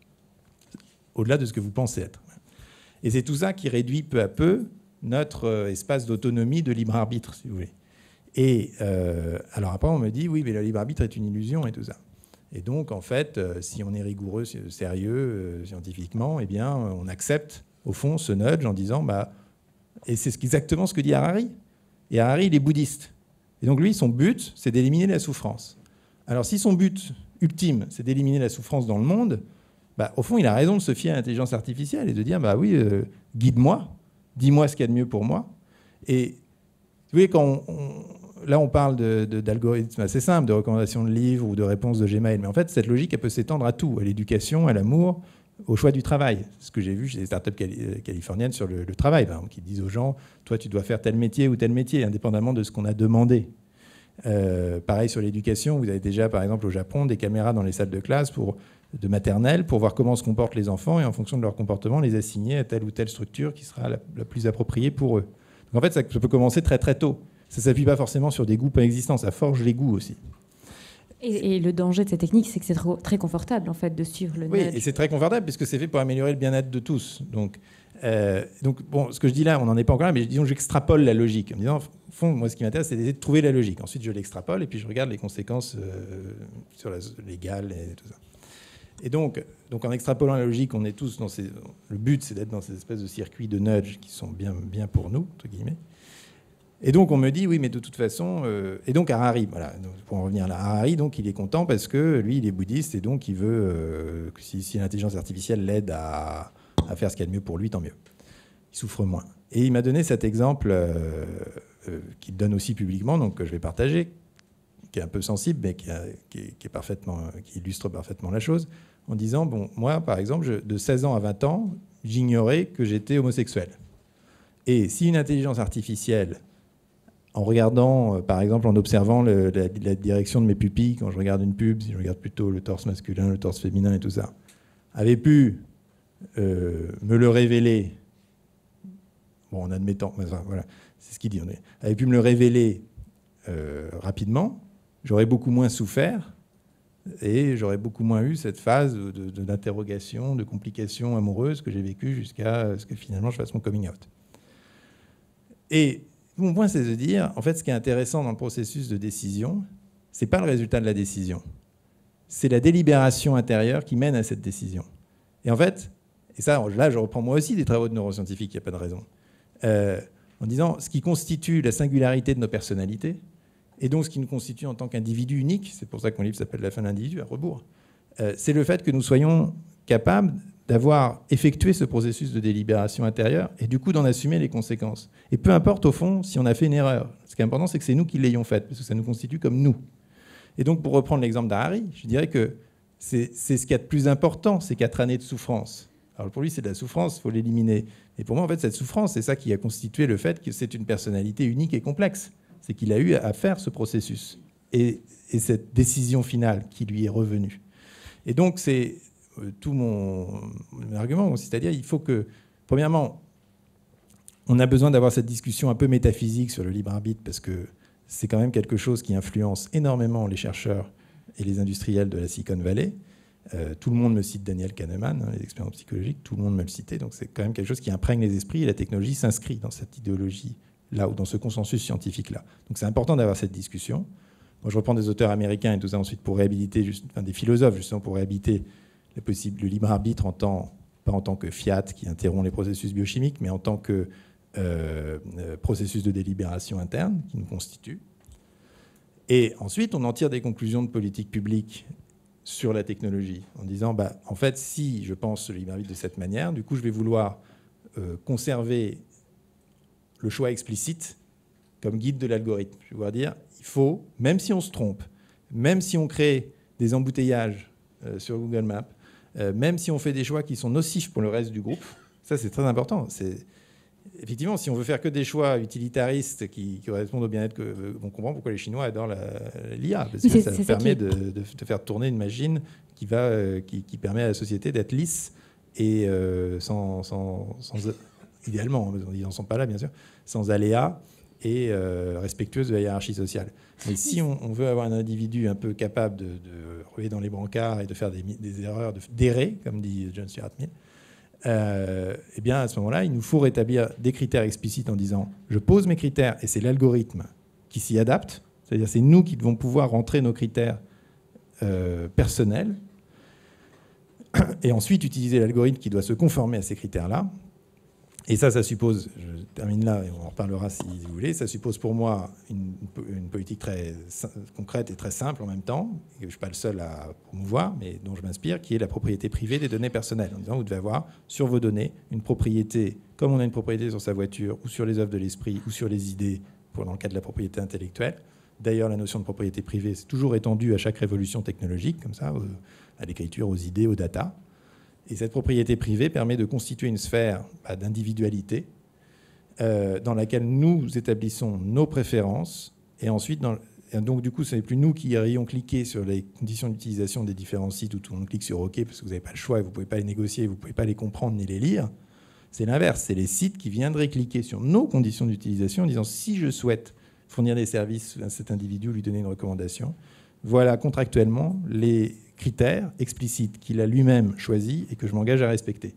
au-delà de ce que vous pensez être. Et c'est tout ça qui réduit peu à peu notre espace d'autonomie, de libre arbitre, si vous voulez. Et euh, alors après, on me dit, oui, mais le libre arbitre est une illusion et tout ça. Et donc, en fait, euh, si on est rigoureux, sérieux, euh, scientifiquement, eh bien, on accepte, au fond, ce nudge en disant, bah, et c'est exactement ce que dit Harari. Et Harari, il est bouddhiste. Et donc, lui, son but, c'est d'éliminer la souffrance. Alors, si son but ultime, c'est d'éliminer la souffrance dans le monde, bah, au fond, il a raison de se fier à l'intelligence artificielle et de dire, bah oui, euh, guide-moi, dis-moi ce qu'il y a de mieux pour moi. Et vous voyez, quand on, on, là, on parle de, de, d'algorithmes assez simples, de recommandations de livres ou de réponses de Gmail, mais en fait, cette logique, elle peut s'étendre à tout, à l'éducation, à l'amour, au choix du travail. C'est ce que j'ai vu chez les startups cali- californiennes sur le, le travail, par exemple, qui disent aux gens, toi, tu dois faire tel métier ou tel métier, indépendamment de ce qu'on a demandé. Euh, pareil sur l'éducation, vous avez déjà, par exemple, au Japon, des caméras dans les salles de classe pour... de maternelle pour voir comment se comportent les enfants et en fonction de leur comportement, les assigner à telle ou telle structure qui sera la, la plus appropriée pour eux. Donc en fait, ça, ça peut commencer très très tôt. Ça ne s'appuie pas forcément sur des goûts préexistants, ça forge les goûts aussi. Et, et le danger de ces techniques, c'est que c'est trop, très confortable en fait de suivre le Oui, nudge. et c'est très confortable puisque c'est fait pour améliorer le bien-être de tous. Donc, euh, donc bon, ce que je dis là, on n'en est pas encore là, mais disons j'extrapole la logique. En me disant, au fond, moi ce qui m'intéresse, c'est d'essayer de trouver la logique. Ensuite, je l'extrapole et puis je regarde les conséquences euh, sur la légales et tout ça. Et donc, donc, en extrapolant la logique, on est tous dans ces... Le but, c'est d'être dans ces espèces de circuits de nudge qui sont bien, bien pour nous, entre guillemets. Et donc, on me dit, oui, mais de toute façon... Euh... Et donc, Harari, voilà, donc, pour en revenir là, Harari, donc, il est content parce que lui, il est bouddhiste et donc, il veut euh, que si, si l'intelligence artificielle l'aide à, à faire ce qu'il y a de mieux pour lui, tant mieux. Il souffre moins. Et il m'a donné cet exemple euh, euh, qu'il donne aussi publiquement, donc que je vais partager, qui est un peu sensible, mais qui, a, qui, est, qui, est parfaitement, qui illustre parfaitement la chose, en disant, bon, moi, par exemple, je, de seize ans à vingt ans, j'ignorais que j'étais homosexuel. Et si une intelligence artificielle, en regardant, euh, par exemple, en observant le, la, la direction de mes pupilles, quand je regarde une pub, si je regarde plutôt le torse masculin, le torse féminin et tout ça, avait pu euh, me le révéler, bon, en admettant, enfin, voilà, c'est ce qu'il dit, on est, avait pu me le révéler euh, rapidement, j'aurais beaucoup moins souffert et j'aurais beaucoup moins eu cette phase de, de, d'interrogation, de complications amoureuses que j'ai vécues jusqu'à ce que finalement je fasse mon coming out. Et mon point, c'est de dire, en fait, ce qui est intéressant dans le processus de décision, c'est pas le résultat de la décision, c'est la délibération intérieure qui mène à cette décision. Et en fait, et ça, là, je reprends moi aussi des travaux de neuroscientifiques, il n'y a pas de raison, euh, en disant ce qui constitue la singularité de nos personnalités, et donc ce qui nous constitue en tant qu'individu unique, c'est pour ça que mon livre s'appelle La fin de l'individu, à rebours, euh, c'est le fait que nous soyons capables d'avoir effectué ce processus de délibération intérieure et du coup d'en assumer les conséquences. Et peu importe au fond si on a fait une erreur. Ce qui est important, c'est que c'est nous qui l'ayons faite, parce que ça nous constitue comme nous. Et donc pour reprendre l'exemple d'Harari, je dirais que c'est, c'est ce qu'il y a de plus important, ces quatre années de souffrance. Alors pour lui, c'est de la souffrance, il faut l'éliminer. Et pour moi, en fait, cette souffrance, c'est ça qui a constitué le fait que c'est une personnalité unique et complexe. C'est qu'il a eu à faire ce processus et, et cette décision finale qui lui est revenue. Et donc, c'est euh, tout mon, mon argument, c'est-à-dire il faut que, premièrement, on a besoin d'avoir cette discussion un peu métaphysique sur le libre arbitre parce que c'est quand même quelque chose qui influence énormément les chercheurs et les industriels de la Silicon Valley. Euh, tout le monde me cite Daniel Kahneman, hein, les expériences psychologiques, tout le monde me le citait, donc c'est quand même quelque chose qui imprègne les esprits et la technologie s'inscrit dans cette idéologie là ou dans ce consensus scientifique-là. Donc c'est important d'avoir cette discussion. Moi, je reprends des auteurs américains et tout ça ensuite pour réhabiliter, juste, enfin, des philosophes justement pour réhabiliter le, possible, le libre arbitre en tant, pas en tant que fiat qui interrompt les processus biochimiques, mais en tant que euh, euh, processus de délibération interne qui nous constitue. Et ensuite, on en tire des conclusions de politique publique sur la technologie, en disant, bah, en fait, si je pense le libre arbitre de cette manière, du coup, je vais vouloir euh, conserver le choix explicite comme guide de l'algorithme. Je vais vouloir dire, il faut, même si on se trompe, même si on crée des embouteillages euh, sur Google Maps, euh, même si on fait des choix qui sont nocifs pour le reste du groupe, ça c'est très important. C'est... Effectivement, si on veut faire que des choix utilitaristes qui, qui correspondent au bien-être, que, on comprend pourquoi les Chinois adorent l'I A, parce que ça permet de, de, de faire tourner une machine qui, va, euh, qui, qui permet à la société d'être lisse et euh, sans, sans, sans, idéalement, ils n'en sont pas là bien sûr, sans aléas et euh, respectueuse de la hiérarchie sociale. Mais si on, on veut avoir un individu un peu capable de, de rouler dans les brancards et de faire des, des erreurs, d'errer, comme dit John Stuart Mill, Euh, eh bien, à ce moment-là, il nous faut rétablir des critères explicites en disant je pose mes critères et c'est l'algorithme qui s'y adapte. C'est-à-dire c'est nous qui devons pouvoir rentrer nos critères euh, personnels et ensuite utiliser l'algorithme qui doit se conformer à ces critères-là. Et ça, ça suppose, je termine là et on en reparlera si vous voulez, ça suppose pour moi une, une politique très concrète et très simple en même temps, que je ne suis pas le seul à promouvoir, mais dont je m'inspire, qui est la propriété privée des données personnelles. En disant, vous devez avoir sur vos données une propriété, comme on a une propriété sur sa voiture, ou sur les œuvres de l'esprit, ou sur les idées, pour dans le cas de la propriété intellectuelle. D'ailleurs, la notion de propriété privée, c'est toujours étendue à chaque révolution technologique, comme ça, à l'écriture, aux idées, aux data. Et cette propriété privée permet de constituer une sphère bah, d'individualité euh, dans laquelle nous établissons nos préférences. Et ensuite, dans, et donc du coup, ce n'est plus nous qui irions cliquer sur les conditions d'utilisation des différents sites où tout le monde clique sur OK parce que vous n'avez pas le choix et vous ne pouvez pas les négocier, vous ne pouvez pas les comprendre ni les lire. C'est l'inverse. C'est les sites qui viendraient cliquer sur nos conditions d'utilisation en disant si je souhaite fournir des services à cet individu, lui donner une recommandation, voilà contractuellement les critères explicites qu'il a lui-même choisis et que je m'engage à respecter.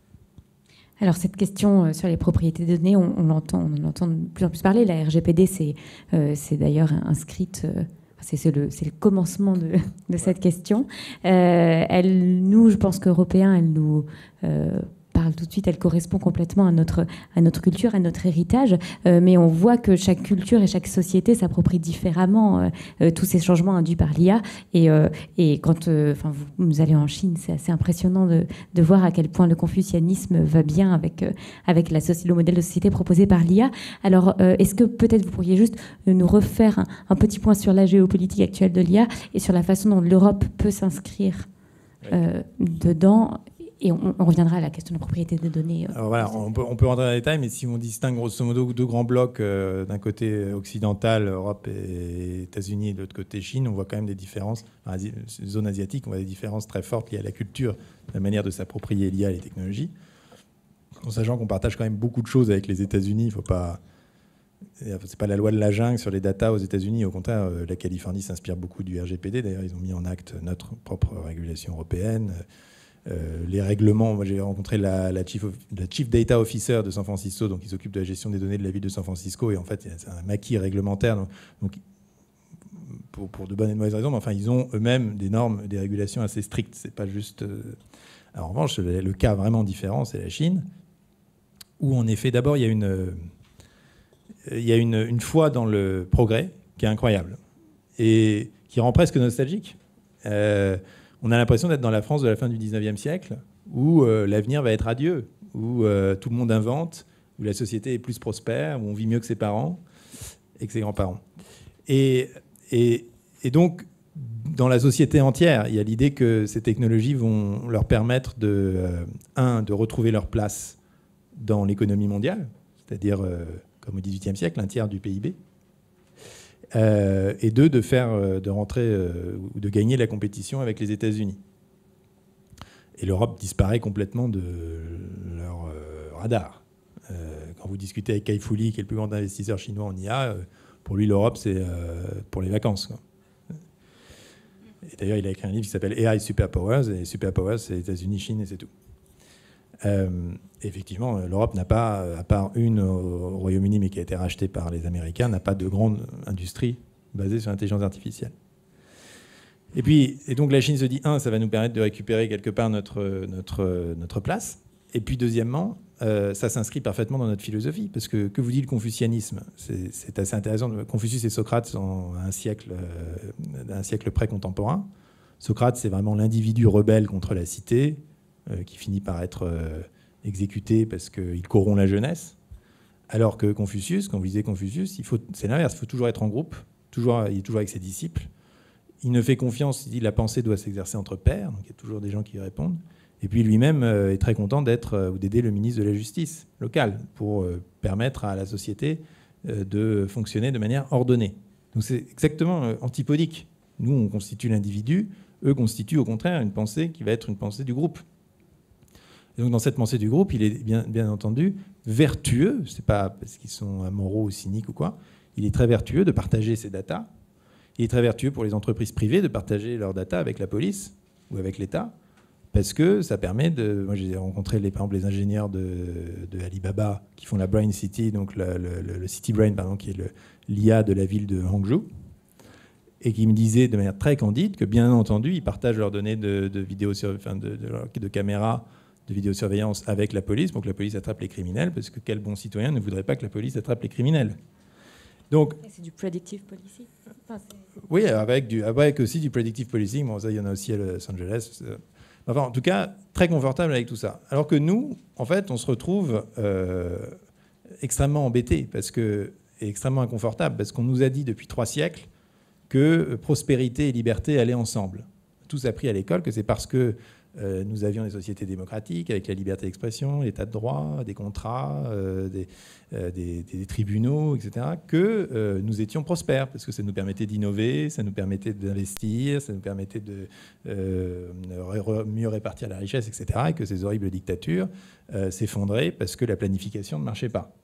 Alors cette question sur les propriétés de données, on, on, l'entend, on en entend de plus en plus parler. La R G P D, c'est, euh, c'est d'ailleurs inscrite, euh, c'est, c'est, le, c'est le commencement de, de ouais. cette question. Euh, elle, nous, je pense qu'Européens, elle nous... Euh, parle tout de suite, elle correspond complètement à notre, à notre culture, à notre héritage, euh, mais on voit que chaque culture et chaque société s'approprie différemment euh, euh, tous ces changements induits par l'I A. Et, euh, et quand euh, vous, vous allez en Chine, c'est assez impressionnant de, de voir à quel point le confucianisme va bien avec, euh, avec la soci- le modèle de société proposé par l'I A. Alors, euh, est-ce que peut-être vous pourriez juste nous refaire un, un petit point sur la géopolitique actuelle de l'I A et sur la façon dont l'Europe peut s'inscrire euh, dedans? Et on, on reviendra à la question de la propriété des données. Alors voilà, on peut, on peut rentrer dans les détails, mais si on distingue grosso modo deux grands blocs, euh, d'un côté occidental, Europe et États-Unis, et de l'autre côté Chine, on voit quand même des différences. Dans la zone asiatique, on voit des différences très fortes liées à la culture, la manière de s'approprier l'I A et les technologies. En sachant qu'on partage quand même beaucoup de choses avec les États-Unis, il faut pas... C'est pas la loi de la jungle sur les datas aux États-Unis. Au contraire, la Californie s'inspire beaucoup du R G P D. D'ailleurs, ils ont mis en acte notre propre régulation européenne. Euh, les règlements, moi j'ai rencontré la, la, chief of, la Chief Data Officer de San Francisco, donc ils s'occupent de la gestion des données de la ville de San Francisco, et en fait c'est un maquis réglementaire, donc, donc pour, pour de bonnes et de mauvaises raisons, mais enfin ils ont eux-mêmes des normes, des régulations assez strictes. C'est pas juste. Euh... Alors, en revanche, le, le cas vraiment différent, c'est la Chine, où en effet, d'abord il y a une, euh, il y a une, une foi dans le progrès qui est incroyable et qui rend presque nostalgique. Euh, On a l'impression d'être dans la France de la fin du dix-neuvième siècle, où euh, l'avenir va être radieux, où euh, tout le monde invente, où la société est plus prospère, où on vit mieux que ses parents et que ses grands-parents. Et, et, et donc, dans la société entière, il y a l'idée que ces technologies vont leur permettre de, euh, un, de retrouver leur place dans l'économie mondiale, c'est-à-dire, euh, comme au dix-huitième siècle, un tiers du P I B. Euh, et deux, de faire, de rentrer euh, ou de gagner la compétition avec les États-Unis. Et l'Europe disparaît complètement de leur euh, radar. Euh, quand vous discutez avec Kai Fu Lee, qui est le plus grand investisseur chinois en I A, euh, pour lui l'Europe c'est euh, pour les vacances, quoi. Et d'ailleurs, il a écrit un livre qui s'appelle A I Superpowers, et Superpowers c'est États-Unis, Chine et c'est tout. Euh, effectivement, l'Europe n'a pas, à part une au Royaume-Uni, mais qui a été rachetée par les Américains, n'a pas de grande industrie basée sur l'intelligence artificielle. Et puis, et donc la Chine se dit, un, ça va nous permettre de récupérer quelque part notre, notre, notre place. Et puis, deuxièmement, euh, ça s'inscrit parfaitement dans notre philosophie, parce que que vous dit le confucianisme? C'est, c'est assez intéressant. Confucius et Socrate sont à un siècle, euh, un siècle près contemporain. Socrate, c'est vraiment l'individu rebelle contre la cité, euh, qui finit par être euh, exécuté parce qu'il corrompt la jeunesse. Alors que Confucius, quand vous lisez Confucius, il faut, c'est l'inverse, il faut toujours être en groupe, toujours, il est toujours avec ses disciples. Il ne fait confiance, il dit la pensée doit s'exercer entre pairs, donc il y a toujours des gens qui lui répondent. Et puis lui-même euh, est très content d'être euh, ou d'aider le ministre de la Justice locale pour euh, permettre à la société euh, de fonctionner de manière ordonnée. Donc c'est exactement euh, antipodique. Nous, on constitue l'individu, eux constituent au contraire une pensée qui va être une pensée du groupe. Et donc dans cette pensée du groupe, il est bien, bien entendu vertueux, c'est pas parce qu'ils sont amoraux ou cyniques ou quoi, il est très vertueux de partager ses datas. Il est très vertueux pour les entreprises privées de partager leurs datas avec la police ou avec l'État, parce que ça permet de... Moi, j'ai rencontré, les, par exemple, les ingénieurs de, de Alibaba qui font la Brain City, donc le, le, le City Brain, pardon, qui est l'I A de la ville de Hangzhou, et qui me disaient de manière très candide que, bien entendu, ils partagent leurs données de, de, vidéo, enfin de, de, de caméras de vidéosurveillance avec la police pour que la police attrape les criminels, parce que quel bon citoyen ne voudrait pas que la police attrape les criminels? Donc, c'est du predictive policing. Enfin, oui, avec, du, avec aussi du predictive policing. Bon, ça, il y en a aussi à Los Angeles. Enfin, en tout cas, très confortable avec tout ça. Alors que nous, en fait, on se retrouve euh, extrêmement embêtés parce que, et extrêmement inconfortable parce qu'on nous a dit depuis trois siècles que prospérité et liberté allaient ensemble. Tous appris à l'école que c'est parce que Euh, nous avions des sociétés démocratiques avec la liberté d'expression, l'état de droit, des contrats, euh, des, euh, des, des tribunaux, et cetera, que euh, nous étions prospères, parce que ça nous permettait d'innover, ça nous permettait d'investir, ça nous permettait de euh, mieux répartir la richesse, et cetera, et que ces horribles dictatures euh, s'effondraient parce que la planification ne marchait pas.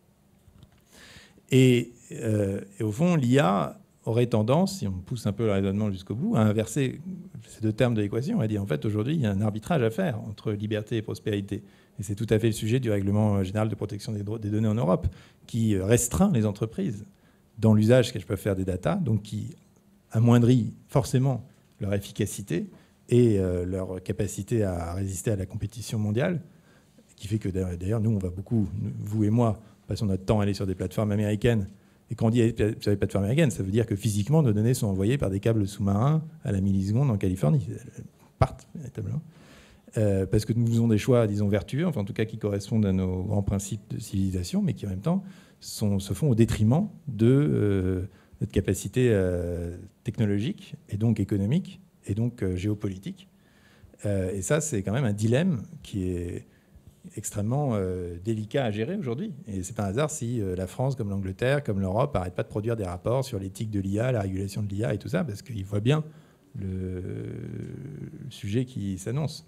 Et, euh, et au fond, l'I A aurait tendance, si on pousse un peu le raisonnement jusqu'au bout, à inverser ces deux termes de l'équation. On va dire, en fait, aujourd'hui, il y a un arbitrage à faire entre liberté et prospérité. Et c'est tout à fait le sujet du règlement général de protection des, des données en Europe, qui restreint les entreprises dans l'usage qu'elles peuvent faire des datas, donc qui amoindrit forcément leur efficacité et euh, leur capacité à résister à la compétition mondiale, qui fait que, d'ailleurs, nous, on va beaucoup, vous et moi, passons notre temps à aller sur des plateformes américaines. Et quand on dit sur les plateformes américaines, ça veut dire que physiquement, nos données sont envoyées par des câbles sous-marins à la milliseconde en Californie. Elles partent véritablement. Euh, parce que nous faisons des choix, disons, vertueux, enfin en tout cas qui correspondent à nos grands principes de civilisation, mais qui en même temps sont, se font au détriment de euh, notre capacité euh, technologique, et donc économique, et donc euh, géopolitique. Euh, et ça, c'est quand même un dilemme qui est extrêmement euh, délicat à gérer aujourd'hui. Et c'est pas un hasard si euh, la France, comme l'Angleterre, comme l'Europe, n'arrête pas de produire des rapports sur l'éthique de l'I A, la régulation de l'I A et tout ça, parce qu'ils voient bien le, le sujet qui s'annonce.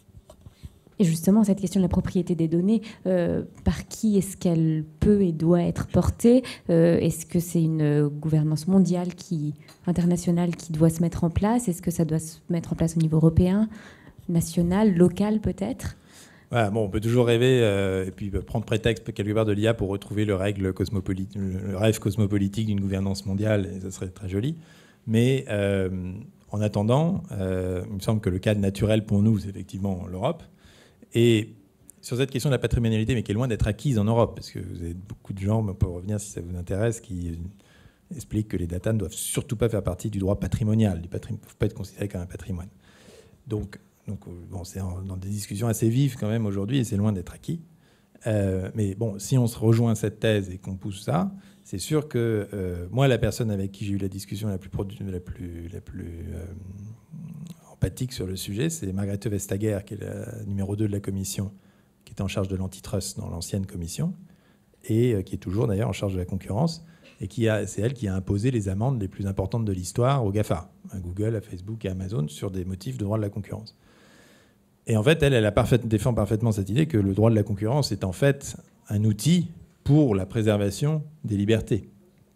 Et justement, cette question de la propriété des données, euh, par qui est-ce qu'elle peut et doit être portée? euh, Est-ce que c'est une gouvernance mondiale, qui, internationale, qui doit se mettre en place? Est-ce que ça doit se mettre en place au niveau européen, national, local peut-être? Voilà, bon, on peut toujours rêver euh, et puis prendre prétexte quelque part de l'I A pour retrouver le, règle cosmopolite, le rêve cosmopolitique d'une gouvernance mondiale, et ça serait très joli. Mais euh, en attendant, euh, il me semble que le cadre naturel pour nous, c'est effectivement l'Europe. Et sur cette question de la patrimonialité, mais qui est loin d'être acquise en Europe, parce que vous avez beaucoup de gens, on peut revenir si ça vous intéresse, qui expliquent que les datas ne doivent surtout pas faire partie du droit patrimonial. Ils ne peuvent pas être considérés comme un patrimoine. Donc, Donc, bon, c'est dans des discussions assez vives quand même aujourd'hui, et c'est loin d'être acquis. Euh, mais bon, si on se rejoint cette thèse et qu'on pousse ça, c'est sûr que euh, moi, la personne avec qui j'ai eu la discussion la plus, la plus, la plus euh, empathique sur le sujet, c'est Margrethe Vestager, qui est la numéro deux de la commission, qui était en charge de l'antitrust dans l'ancienne commission, et euh, qui est toujours d'ailleurs en charge de la concurrence, et qui a, c'est elle qui a imposé les amendes les plus importantes de l'histoire aux GAFA, à Google, à Facebook et à Amazon, sur des motifs de droit de la concurrence. Et en fait, elle, elle a parfait, défend parfaitement cette idée que le droit de la concurrence est en fait un outil pour la préservation des libertés.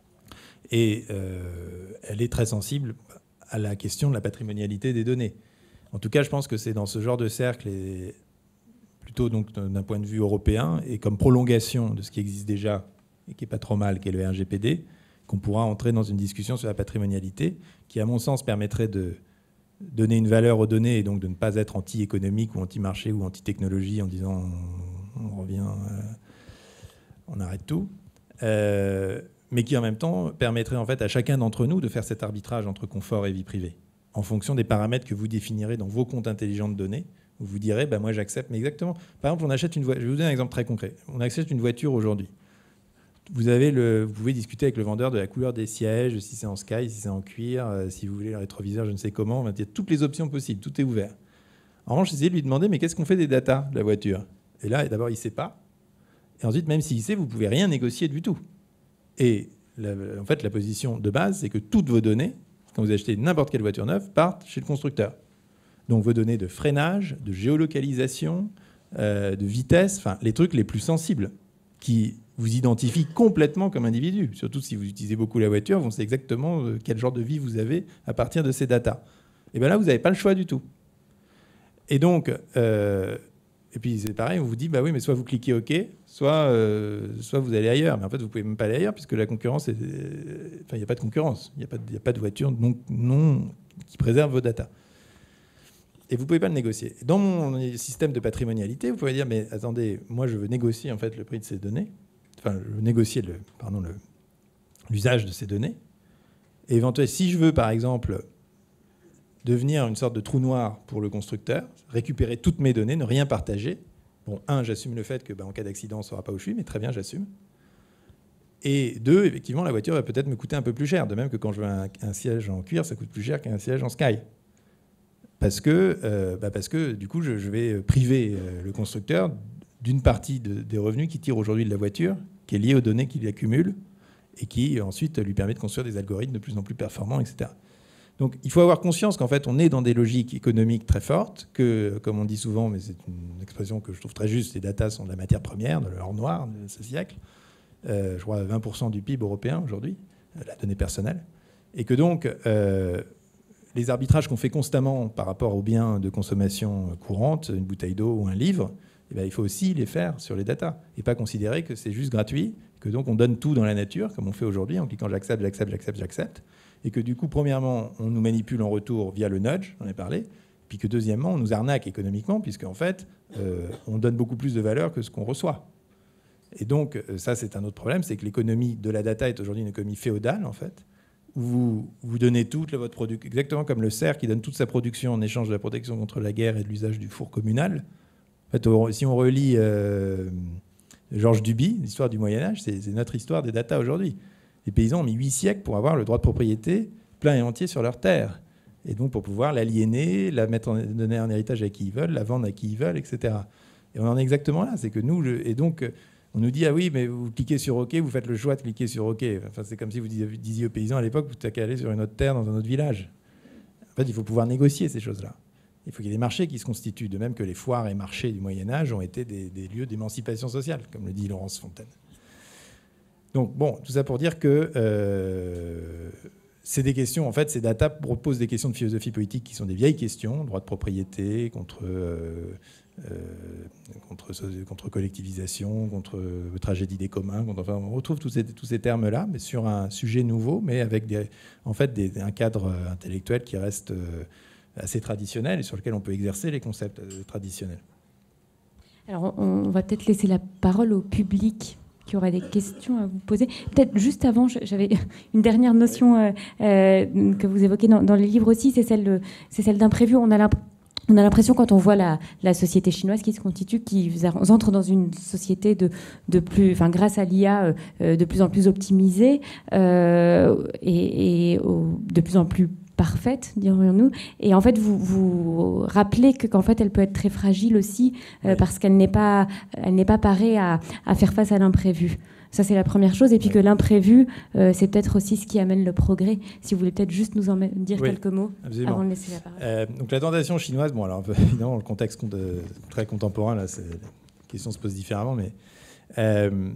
Et euh, elle est très sensible à la question de la patrimonialité des données. En tout cas, je pense que c'est dans ce genre de cercle, et plutôt donc d'un point de vue européen, et comme prolongation de ce qui existe déjà, et qui n'est pas trop mal, qui est le R G P D, qu'on pourra entrer dans une discussion sur la patrimonialité, qui, à mon sens, permettrait de donner une valeur aux données et donc de ne pas être anti-économique ou anti-marché ou anti-technologie en disant on, on revient, euh, on arrête tout, euh, mais qui en même temps permettrait en fait à chacun d'entre nous de faire cet arbitrage entre confort et vie privée, en fonction des paramètres que vous définirez dans vos comptes intelligents de données. Où vous direz, bah, moi j'accepte, mais exactement. Par exemple, on achète une voiture. Je vais vous donner un exemple très concret. On achète une voiture aujourd'hui. Vous, avez le, vous pouvez discuter avec le vendeur de la couleur des sièges, si c'est en sky, si c'est en cuir, euh, si vous voulez le rétroviseur, je ne sais comment. Il y a toutes les options possibles, tout est ouvert. En revanche, essayez de lui demander, mais qu'est-ce qu'on fait des datas de la voiture? Et là, d'abord, il ne sait pas. Et ensuite, même s'il sait, vous ne pouvez rien négocier du tout. Et la, en fait, la position de base, c'est que toutes vos données, quand vous achetez n'importe quelle voiture neuve, partent chez le constructeur. Donc vos données de freinage, de géolocalisation, euh, de vitesse, enfin les trucs les plus sensibles, qui vous identifient complètement comme individu. Surtout si vous utilisez beaucoup la voiture, vous savez exactement quel genre de vie vous avez à partir de ces datas. Et bien là, vous n'avez pas le choix du tout. Et donc, euh, et puis c'est pareil, on vous dit, bah oui, mais soit vous cliquez OK, soit, euh, soit vous allez ailleurs. Mais en fait, vous ne pouvez même pas aller ailleurs, puisque la concurrence, est... enfin, il n'y a pas de concurrence. Il n'y a pas de, il n'y a pas de voiture non, non, qui préserve vos datas. Et vous ne pouvez pas le négocier. Dans mon système de patrimonialité, vous pouvez dire, mais attendez, moi je veux négocier en fait le prix de ces données, enfin je veux négocier le, pardon, le, l'usage de ces données. Et éventuellement, si je veux par exemple devenir une sorte de trou noir pour le constructeur, récupérer toutes mes données, ne rien partager, bon, un, j'assume le fait que bah, en cas d'accident, on ne saura pas où je suis, mais très bien, j'assume. Et deux, effectivement, la voiture va peut-être me coûter un peu plus cher, de même que quand je veux un, un siège en cuir, ça coûte plus cher qu'un siège en sky. Parce que, euh, bah parce que du coup, je, je vais priver euh, le constructeur d'une partie de, des revenus qui tirent aujourd'hui de la voiture, qui est liée aux données qu'il accumule et qui ensuite lui permet de construire des algorithmes de plus en plus performants, et cetera. Donc il faut avoir conscience qu'en fait, on est dans des logiques économiques très fortes, que, comme on dit souvent, mais c'est une expression que je trouve très juste, les datas sont de la matière première, de l'or noir de ce siècle. Euh, je crois vingt pour cent du P I B européen aujourd'hui, la donnée personnelle. Et que donc... Euh, les arbitrages qu'on fait constamment par rapport aux biens de consommation courante, une bouteille d'eau ou un livre, eh bien, il faut aussi les faire sur les datas et pas considérer que c'est juste gratuit, que donc on donne tout dans la nature, comme on fait aujourd'hui, en cliquant j'accepte, j'accepte, j'accepte, j'accepte, et que du coup, premièrement, on nous manipule en retour via le nudge, j'en ai parlé, puis que deuxièmement, on nous arnaque économiquement, puisqu'en fait, euh, on donne beaucoup plus de valeur que ce qu'on reçoit. Et donc, ça, c'est un autre problème, c'est que l'économie de la data est aujourd'hui une économie féodale, en fait, où vous, vous donnez toute votre production, exactement comme le cerf qui donne toute sa production en échange de la protection contre la guerre et de l'usage du four communal. En fait, si on relit euh, Georges Duby, l'histoire du Moyen-Âge, c'est, c'est notre histoire des datas aujourd'hui. Les paysans ont mis huit siècles pour avoir le droit de propriété plein et entier sur leur terre. Et donc pour pouvoir l'aliéner, la mettre en, donner en héritage à qui ils veulent, la vendre à qui ils veulent, et cetera. Et on en est exactement là. C'est que nous, et donc... On nous dit, ah oui, mais vous cliquez sur OK, vous faites le choix de cliquer sur OK. Enfin, c'est comme si vous disiez aux paysans à l'époque, vous n'avez qu'à aller sur une autre terre, dans un autre village. En fait, il faut pouvoir négocier ces choses-là. Il faut qu'il y ait des marchés qui se constituent, de même que les foires et marchés du Moyen-Âge ont été des, des lieux d'émancipation sociale, comme le dit Laurence Fontaine. Donc, bon, tout ça pour dire que euh, c'est des questions, en fait, ces data proposent des questions de philosophie politique qui sont des vieilles questions, droit de propriété, contre... Euh, Euh, contre, contre collectivisation, contre tragédie des communs. Contre, enfin, on retrouve tous ces, tous ces termes-là, mais sur un sujet nouveau, mais avec des, en fait des, un cadre intellectuel qui reste assez traditionnel et sur lequel on peut exercer les concepts traditionnels. Alors, on va peut-être laisser la parole au public qui aurait des questions à vous poser. Peut-être juste avant, j'avais une dernière notion euh, euh, que vous évoquez dans, dans le livre aussi, c'est celle, de, c'est celle d'imprévu. On a l'impression On a l'impression, quand on voit la, la société chinoise qui se constitue, qu'ils entrent dans une société de, de plus, enfin, grâce à l'I A, euh, de plus en plus optimisée euh, et, et au, de plus en plus parfaite, dirions-nous. Et en fait, vous, vous rappelez que, qu'en fait, elle peut être très fragile aussi euh, oui. parce qu'elle n'est pas, elle n'est pas parée à, à faire face à l'imprévu. Ça, c'est la première chose. Et puis que l'imprévu, euh, c'est peut-être aussi ce qui amène le progrès. Si vous voulez peut-être juste nous en dire oui, quelques mots absolument. Avant de laisser la parole. Euh, donc la tentation chinoise, bon, alors évidemment, le contexte euh, très contemporain, là, c'est, la question se pose différemment, mais euh,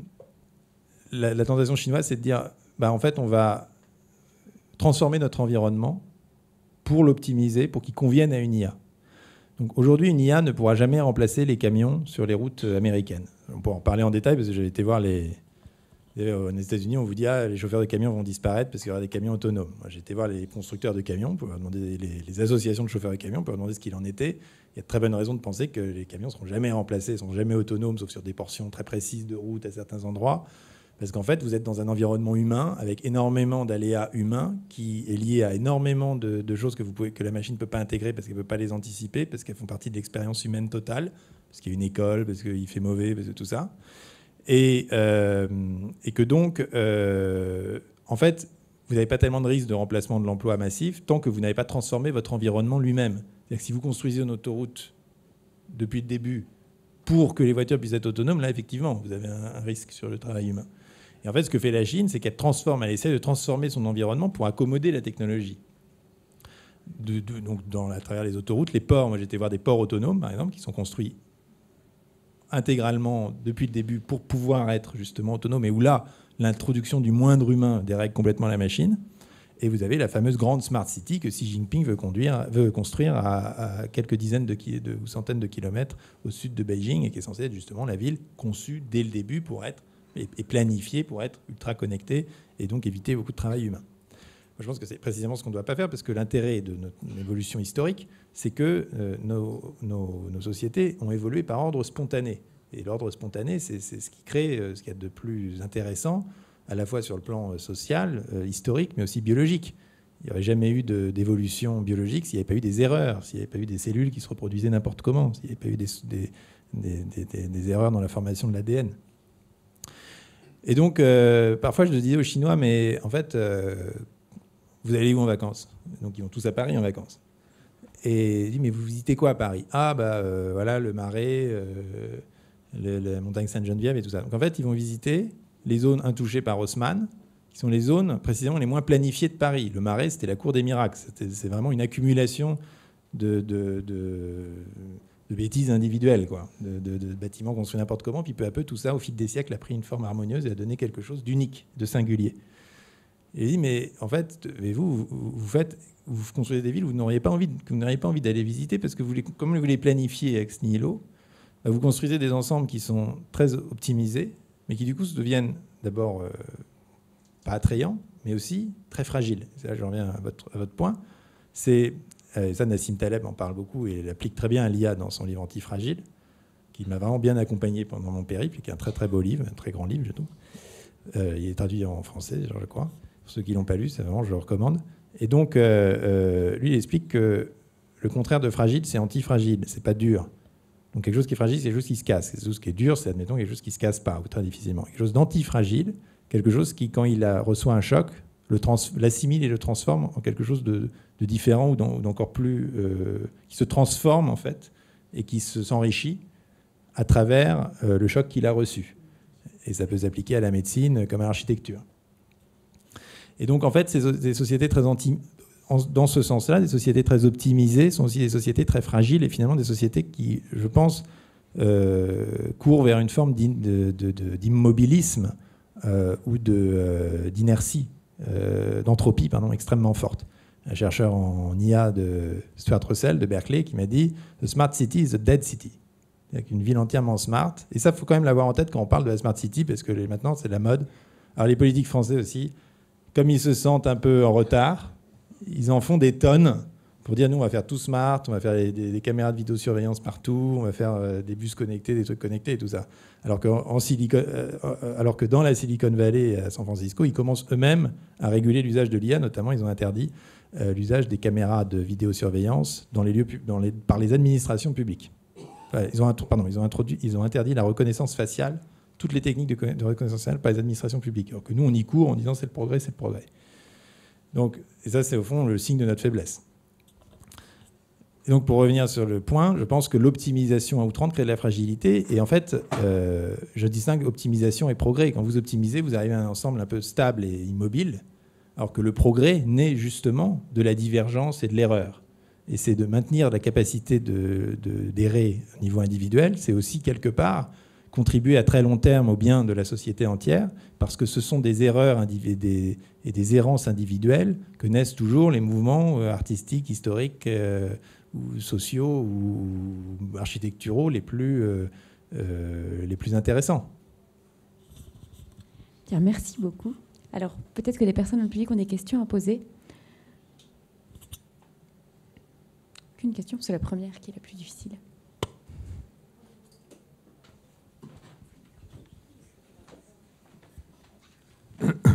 la, la tentation chinoise, c'est de dire, bah, en fait, on va transformer notre environnement pour l'optimiser, pour qu'il convienne à une I A. Donc aujourd'hui, une I A ne pourra jamais remplacer les camions sur les routes américaines. On pourra en parler en détail parce que j'ai été voir les... Aux États-Unis, on vous dit ah, les chauffeurs de camions vont disparaître parce qu'il y aura des camions autonomes. Moi, j'ai été voir les constructeurs de camions, on peut leur demander les, les associations de chauffeurs de camions, on peut leur demander ce qu'il en était. Il y a de très bonnes raisons de penser que les camions ne seront jamais remplacés, ne seront jamais autonomes, sauf sur des portions très précises de route à certains endroits, Parce qu'en fait, vous êtes dans un environnement humain avec énormément d'aléas humains qui est lié à énormément de, de choses que, vous pouvez, que la machine ne peut pas intégrer parce qu'elle ne peut pas les anticiper, parce qu'elles font partie de l'expérience humaine totale, parce qu'il y a une école, parce qu'il fait mauvais, parce que tout ça. Et, euh, et que donc, euh, en fait, vous n'avez pas tellement de risque de remplacement de l'emploi massif tant que vous n'avez pas transformé votre environnement lui-même. C'est-à-dire que si vous construisez une autoroute depuis le début pour que les voitures puissent être autonomes, là, effectivement, vous avez un, un risque sur le travail humain. Et en fait, ce que fait la Chine, c'est qu'elle transforme, elle essaie de transformer son environnement pour accommoder la technologie. De, de, donc, dans, à travers les autoroutes, les ports, moi j'étais voir des ports autonomes, par exemple, qui sont construits intégralement depuis le début pour pouvoir être justement autonomes, et où là, l'introduction du moindre humain dérègle complètement la machine. Et vous avez la fameuse grande smart city que Xi Jinping veut, conduire, veut construire à, à quelques dizaines de, de, ou centaines de kilomètres au sud de Beijing, et qui est censée être justement la ville conçue dès le début pour être et planifié pour être ultra connecté et donc éviter beaucoup de travail humain. Moi, je pense que c'est précisément ce qu'on ne doit pas faire, parce que l'intérêt de notre évolution historique, c'est que euh, nos, nos, nos sociétés ont évolué par ordre spontané. Et l'ordre spontané, c'est, c'est ce qui crée euh, ce qu'il y a de plus intéressant, à la fois sur le plan social, euh, historique, mais aussi biologique. Il n'y aurait jamais eu de, d'évolution biologique s'il n'y avait pas eu des erreurs, s'il n'y avait pas eu des cellules qui se reproduisaient n'importe comment, s'il n'y avait pas eu des, des, des, des, des erreurs dans la formation de l'A D N. Et donc, euh, parfois, je le disais aux Chinois, mais en fait, euh, vous allez où en vacances? Donc, ils vont tous à Paris en vacances. Et je dis, mais vous visitez quoi à Paris? Ah, bah euh, voilà, le Marais, euh, le, la montagne Sainte-Geneviève et tout ça. Donc, en fait, ils vont visiter les zones intouchées par Haussmann, qui sont les zones précisément les moins planifiées de Paris. Le Marais, c'était la cour des miracles. C'était, c'est vraiment une accumulation de... de, de de bêtises individuelles, quoi, de, de, de bâtiments construits n'importe comment, puis peu à peu, tout ça, au fil des siècles, a pris une forme harmonieuse et a donné quelque chose d'unique, de singulier. Et il dit, mais en fait, mais vous, vous, vous, faites, vous construisez des villes où vous n'auriez pas envie, vous n'auriez pas envie d'aller visiter, parce que vous les, comme vous les planifiez ex nihilo, vous construisez des ensembles qui sont très optimisés, mais qui du coup deviennent d'abord euh, pas attrayants, mais aussi très fragiles. C'est là que je reviens à votre, à votre point. C'est... Et ça, Nassim Taleb en parle beaucoup et l'applique très bien à l'I A dans son livre Antifragile, qui m'a vraiment bien accompagné pendant mon périple, qui est un très très beau livre, un très grand livre, je trouve. Euh, il est traduit en français, je crois. Pour ceux qui ne l'ont pas lu, c'est vraiment, je le recommande. Et donc, euh, euh, lui, il explique que le contraire de fragile, c'est antifragile, c'est pas dur. Donc quelque chose qui est fragile, c'est quelque chose qui se casse. Quelque chose qui est dur, c'est, admettons, quelque chose qui ne se casse pas, ou très difficilement. Quelque chose d'antifragile, quelque chose qui, quand il a, reçoit un choc, le trans, l'assimile et le transforme en quelque chose de, de différent ou d'encore plus... Euh, qui se transforme, en fait, et qui se, s'enrichit à travers euh, le choc qu'il a reçu. Et ça peut s'appliquer à la médecine comme à l'architecture. Et donc, en fait, ces, ces sociétés très anti... Dans ce sens-là, des sociétés très optimisées sont aussi des sociétés très fragiles et finalement des sociétés qui, je pense, euh, courent vers une forme de, de, de, d'immobilisme euh, ou de, euh, d'inertie. Euh, d'entropie pardon, extrêmement forte. Un chercheur en I A de Stuart Russell de Berkeley qui m'a dit « The smart city is a dead city ». C'est-à-dire qu'une ville entièrement smart. Et ça, il faut quand même l'avoir en tête quand on parle de la smart city, parce que maintenant, c'est la mode. Alors les politiques français aussi, comme ils se sentent un peu en retard, ils en font des tonnes pour dire « Nous, on va faire tout smart, on va faire des, des, des caméras de vidéosurveillance partout, on va faire euh, des bus connectés, des trucs connectés et tout ça ». Alors que, en Silicon, euh, alors que dans la Silicon Valley, à San Francisco, ils commencent eux-mêmes à réguler l'usage de l'I A. Notamment, ils ont interdit euh, l'usage des caméras de vidéosurveillance dans les lieux, dans les, par les administrations publiques. Enfin, ils, ont, pardon, ils, ont introduit, ils ont interdit la reconnaissance faciale, toutes les techniques de, de reconnaissance faciale par les administrations publiques. Alors que nous, on y court en disant c'est le progrès, c'est le progrès. Donc, et ça, c'est au fond le signe de notre faiblesse. Et donc, pour revenir sur le point, je pense que l'optimisation à outrance crée de la fragilité. Et en fait, euh, je distingue optimisation et progrès. Quand vous optimisez, vous arrivez à un ensemble un peu stable et immobile, alors que le progrès naît justement de la divergence et de l'erreur. Et c'est de maintenir la capacité de, de, d'errer au niveau individuel. C'est aussi, quelque part, contribuer à très long terme au bien de la société entière, parce que ce sont des erreurs et des, et des errances individuelles que naissent toujours les mouvements artistiques, historiques, euh, ou sociaux ou architecturaux les plus, euh, euh, les plus intéressants. Bien, merci beaucoup. Alors, peut-être que les personnes dans le public ont des questions à poser. Aucune question, c'est la première qui est la plus difficile.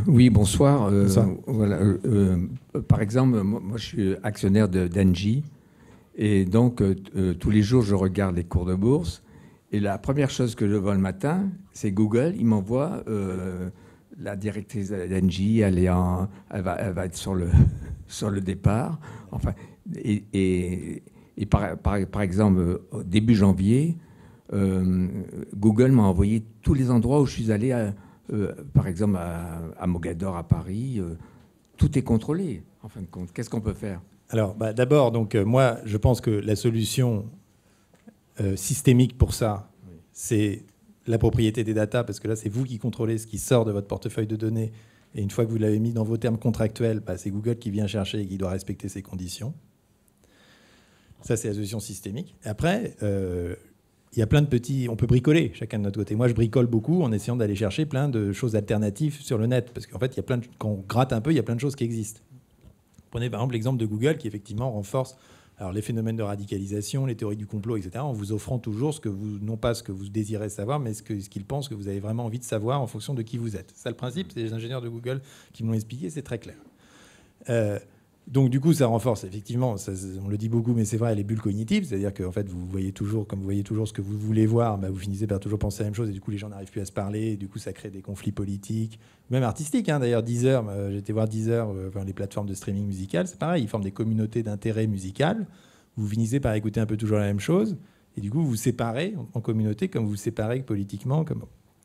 Oui, bonsoir. Euh, bonsoir. Voilà, euh, euh, par exemple, moi, moi, je suis actionnaire de- d'Engie. Et donc, euh, euh, tous les jours, je regarde les cours de bourse. Et la première chose que je vois le matin, c'est Google. Il m'envoie euh, la directrice d'Engie, elle, est en- elle, va, elle va être sur le, sur le départ. Enfin, et, et- et par, par- par exemple, euh, au début janvier, euh, Google m'a envoyé tous les endroits où je suis allé, à, euh, par exemple à, à Mogador, à Paris. Euh, tout est contrôlé, en fin de compte. Qu'est-ce qu'on peut faire? Alors, bah, d'abord, donc euh, moi, je pense que la solution euh, systémique pour ça, oui, c'est la propriété des datas, parce que là, c'est vous qui contrôlez ce qui sort de votre portefeuille de données. Et une fois que vous l'avez mis dans vos termes contractuels, bah, c'est Google qui vient chercher et qui doit respecter ces conditions. Ça, c'est la solution systémique. Et après, euh, il y a plein de petits... On peut bricoler, chacun de notre côté. Moi, je bricole beaucoup en essayant d'aller chercher plein de choses alternatives sur le net. Parce qu'en fait, il y a plein de... quand on gratte un peu, il y a plein de choses qui existent. Prenez par exemple l'exemple de Google qui, effectivement, renforce alors, les phénomènes de radicalisation, les théories du complot, et cetera, en vous offrant toujours ce que vous... non pas ce que vous désirez savoir, mais ce que, ce qu'ils pensent que vous avez vraiment envie de savoir en fonction de qui vous êtes. Ça, le principe, c'est les ingénieurs de Google qui me l'ont expliqué, c'est très clair. Euh, Donc du coup, ça renforce effectivement, ça, on le dit beaucoup, mais c'est vrai, les bulles cognitives, c'est-à-dire que en fait, vous voyez toujours, comme vous voyez toujours ce que vous voulez voir, bah, vous finissez par toujours penser la même chose, et du coup, les gens n'arrivent plus à se parler, et du coup, ça crée des conflits politiques, même artistiques. Hein, d'ailleurs, Deezer, euh, j'ai été voir Deezer, euh, enfin, les plateformes de streaming musical, c'est pareil, ils forment des communautés d'intérêt musical. Vous finissez par écouter un peu toujours la même chose, et du coup, vous vous séparez en, en communauté, comme vous vous séparez politiquement, comme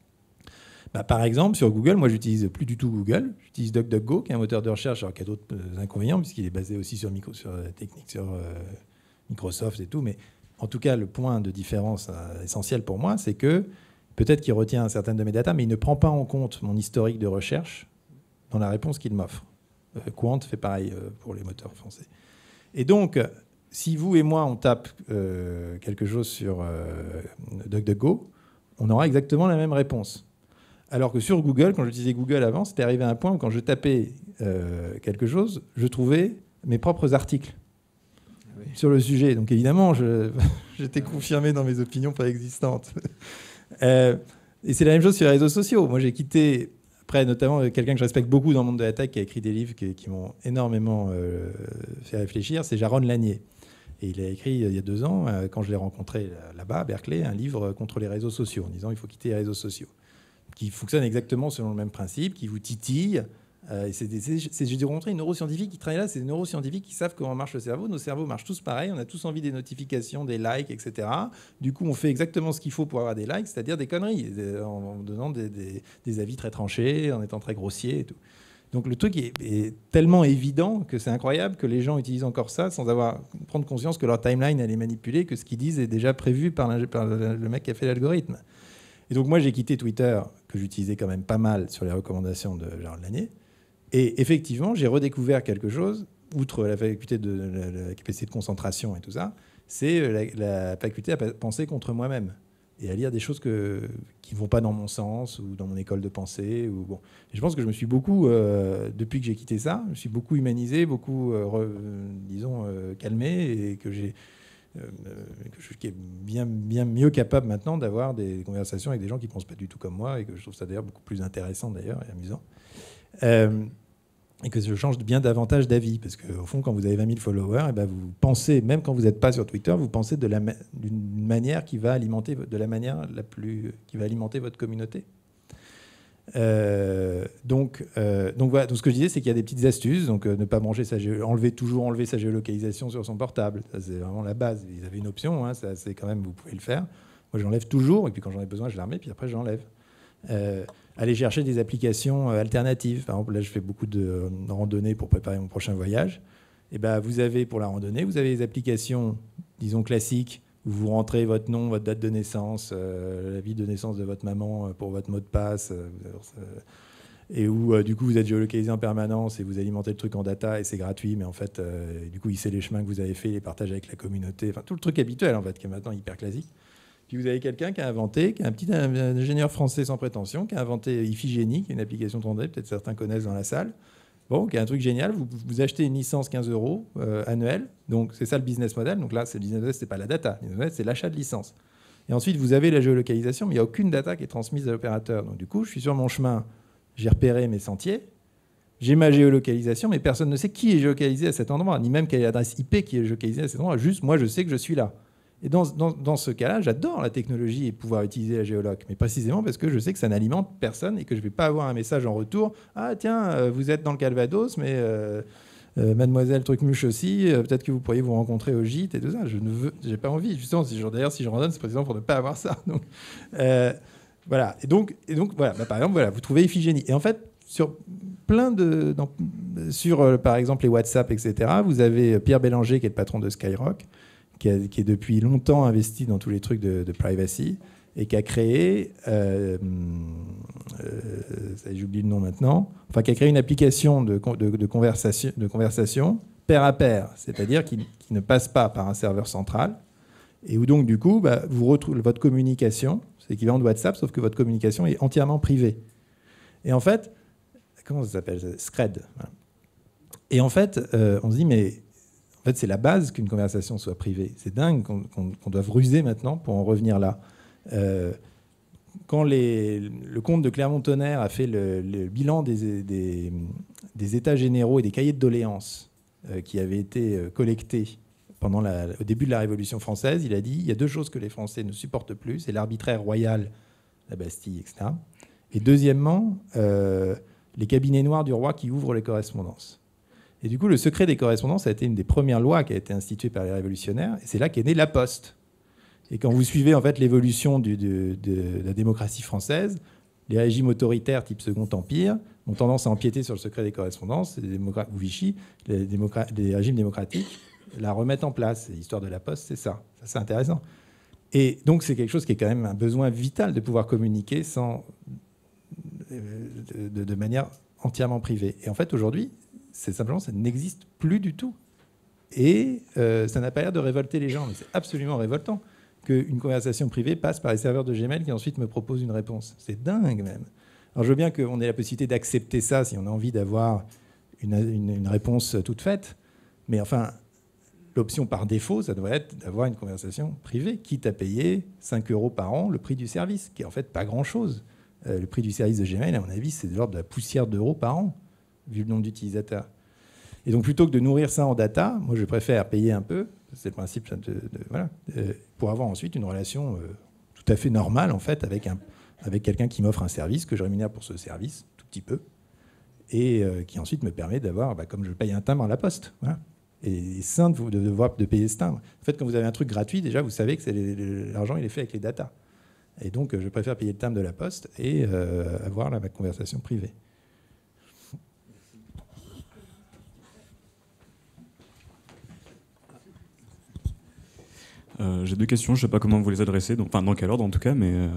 Bah, par exemple, sur Google, moi, j'utilise plus du tout Google. J'utilise DuckDuckGo, qui est un moteur de recherche, alors qu'il y a d'autres euh, inconvénients, puisqu'il est basé aussi sur, micro, sur la technique, sur euh, Microsoft et tout. Mais en tout cas, le point de différence euh, essentiel pour moi, c'est que peut-être qu'il retient certaines de mes datas, mais il ne prend pas en compte mon historique de recherche dans la réponse qu'il m'offre. Euh, Quant fait pareil euh, pour les moteurs français. Et donc, si vous et moi, on tape euh, quelque chose sur euh, DuckDuckGo, on aura exactement la même réponse. Alors que sur Google, quand j'utilisais Google avant, c'était arrivé à un point où quand je tapais euh, quelque chose, je trouvais mes propres articles oui. sur le sujet. Donc évidemment, je, j'étais confirmé dans mes opinions préexistantes. euh, et c'est la même chose sur les réseaux sociaux. Moi, j'ai quitté, après notamment quelqu'un que je respecte beaucoup dans le monde de la tech, qui a écrit des livres qui, qui m'ont énormément euh, fait réfléchir, c'est Jaron Lanier. Et il a écrit il y a deux ans, euh, quand je l'ai rencontré là-bas à Berkeley, un livre contre les réseaux sociaux, en disant qu'il faut quitter les réseaux sociaux, qui fonctionne exactement selon le même principe, qui vous titille. Euh, et c'est, c'est, c'est, j'ai rencontré une neuroscientifique qui travaille là, c'est des neuroscientifiques qui savent comment marche le cerveau. Nos cerveaux marchent tous pareil, on a tous envie des notifications, des likes, et cetera. Du coup, on fait exactement ce qu'il faut pour avoir des likes, c'est-à-dire des conneries, en donnant des, des, des avis très tranchés, en étant très grossier et tout. Donc le truc est, est tellement évident que c'est incroyable que les gens utilisent encore ça sans avoir prendre conscience que leur timeline elle est manipulée, que ce qu'ils disent est déjà prévu par, par le mec qui a fait l'algorithme. Et donc moi, j'ai quitté Twitter, que j'utilisais quand même pas mal sur les recommandations de Jaron Lanier. Et effectivement, j'ai redécouvert quelque chose, outre la faculté de, la, la capacité de concentration et tout ça, c'est la, la faculté à penser contre moi-même et à lire des choses que, qui ne vont pas dans mon sens ou dans mon école de pensée. Ou bon. Et je pense que je me suis beaucoup, euh, depuis que j'ai quitté ça, je me suis beaucoup humanisé, beaucoup, euh, re, disons, euh, calmé, et que j'ai... Euh, que je suis bien, bien mieux capable maintenant d'avoir des conversations avec des gens qui ne pensent pas du tout comme moi, et que je trouve ça d'ailleurs beaucoup plus intéressant d'ailleurs et amusant. Euh, et que je change bien davantage d'avis, parce qu'au fond, quand vous avez vingt mille followers, et ben vous pensez, même quand vous n'êtes pas sur Twitter, vous pensez de la ma- d'une manière qui va alimenter, de la manière la plus, qui va alimenter votre communauté. Euh, donc, euh, donc voilà. Donc ce que je disais, c'est qu'il y a des petites astuces. Donc euh, ne pas manger sa géo- enlever toujours enlever sa géolocalisation sur son portable. Ça, c'est vraiment la base. Ils avaient une option. Hein, ça, c'est quand même, vous pouvez le faire. Moi, j'enlève toujours. Et puis quand j'en ai besoin, je la remets. Puis après, j'enlève. Euh, aller chercher des applications alternatives. Par exemple, là, je fais beaucoup de randonnées pour préparer mon prochain voyage. Et ben, vous avez pour la randonnée, vous avez des applications, disons classiques, où vous rentrez votre nom, votre date de naissance, euh, la vie de naissance de votre maman pour votre mot de passe, euh, et où euh, du coup vous êtes géolocalisé en permanence et vous alimentez le truc en data et c'est gratuit, mais en fait euh, du coup il sait les chemins que vous avez fait, il les partage avec la communauté, enfin tout le truc habituel en fait qui est maintenant hyper classique. Puis vous avez quelqu'un qui a inventé, qui est un petit ingénieur français sans prétention, qui a inventé Iphigénie, qui est une application de randonnée, peut-être certains connaissent dans la salle. Bon, qui est un truc génial, vous, vous achetez une licence quinze euros euh, annuelle, donc c'est ça le business model. Donc là, c'est le business model, c'est pas la data, le business model, c'est l'achat de licence. Et ensuite, vous avez la géolocalisation, mais il n'y a aucune data qui est transmise à l'opérateur. Donc du coup, je suis sur mon chemin, j'ai repéré mes sentiers, j'ai ma géolocalisation, mais personne ne sait qui est géolocalisé à cet endroit, ni même quelle est l'adresse I P qui est géolocalisée à cet endroit. Juste, moi, je sais que je suis là. Et dans, dans, dans ce cas-là, j'adore la technologie et pouvoir utiliser la géoloc, mais précisément parce que je sais que ça n'alimente personne et que je ne vais pas avoir un message en retour. Ah tiens, euh, vous êtes dans le Calvados, mais euh, euh, mademoiselle Trucmuche aussi, euh, peut-être que vous pourriez vous rencontrer au gîte et tout ça. Je ne veux, j'ai pas envie. Justement, si je, d'ailleurs, si je randonne, c'est précisément pour ne pas avoir ça. Donc, euh, voilà. Et donc, et donc voilà. Bah, par exemple, voilà, vous trouvez Iphigénie. Et en fait, sur plein de, dans, sur euh, par exemple les WhatsApp, et cetera. Vous avez Pierre Bélanger qui est le patron de Skyrock, qui, a, qui est depuis longtemps investi dans tous les trucs de, de privacy et qui a créé, euh, euh, j'oublie le nom maintenant, enfin qui a créé une application de, de, de, conversation, de conversation pair à pair, c'est-à-dire qui, qui ne passe pas par un serveur central et où donc du coup bah, vous retrouvez votre communication, c'est l'équivalent de WhatsApp, sauf que votre communication est entièrement privée. Et en fait, comment ça s'appelle? Scred. Voilà. Et en fait, euh, on se dit, mais en fait, c'est la base qu'une conversation soit privée. C'est dingue qu'on qu'on, qu'on doive ruser maintenant pour en revenir là. Euh, quand les, le comte de Clermont-Tonnerre a fait le, le bilan des, des, des états généraux et des cahiers de doléances euh, qui avaient été collectés pendant la, au début de la Révolution française, il a dit, il y a deux choses que les Français ne supportent plus, c'est l'arbitraire royal, la Bastille, et cetera. Et deuxièmement, euh, les cabinets noirs du roi qui ouvrent les correspondances. Et du coup, le secret des correspondances a été une des premières lois qui a été instituée par les révolutionnaires. Et c'est là qu'est née la Poste. Et quand vous suivez en fait l'évolution du, de, de la démocratie française, les régimes autoritaires type Second Empire ont tendance à empiéter sur le secret des correspondances. Les démocrates, ou Vichy, les, les régimes démocratiques la remettent en place. Et l'histoire de la Poste, c'est ça. Ça, c'est intéressant. Et donc, c'est quelque chose qui est quand même un besoin vital de pouvoir communiquer sans, de, de, de manière entièrement privée. Et en fait, aujourd'hui, c'est simplement, ça n'existe plus du tout. Et euh, ça n'a pas l'air de révolter les gens, mais c'est absolument révoltant qu'une conversation privée passe par les serveurs de Gmail qui ensuite me proposent une réponse. C'est dingue même. Alors je veux bien qu'on ait la possibilité d'accepter ça si on a envie d'avoir une, une, une réponse toute faite, mais enfin, l'option par défaut, ça devrait être d'avoir une conversation privée, quitte à payer cinq euros par an le prix du service, qui est en fait pas grand-chose. Euh, le prix du service de Gmail, à mon avis, c'est de l'ordre de la poussière d'euros par an, vu le nombre d'utilisateurs. Et donc, plutôt que de nourrir ça en data, moi, je préfère payer un peu, c'est le principe, de, de, voilà, euh, pour avoir ensuite une relation euh, tout à fait normale, en fait, avec, un, avec quelqu'un qui m'offre un service, que je rémunère pour ce service, tout petit peu, et euh, qui ensuite me permet d'avoir, bah, comme je paye un timbre à la poste, voilà. Et c'est sain de, de, de, de payer ce timbre. En fait, quand vous avez un truc gratuit, déjà, vous savez que l'argent, il est fait avec les datas. Et donc, je préfère payer le timbre de la poste et euh, avoir la, ma conversation privée. Euh, j'ai deux questions, je ne sais pas comment vous les adresser, donc, enfin dans quel ordre en tout cas, mais... Euh...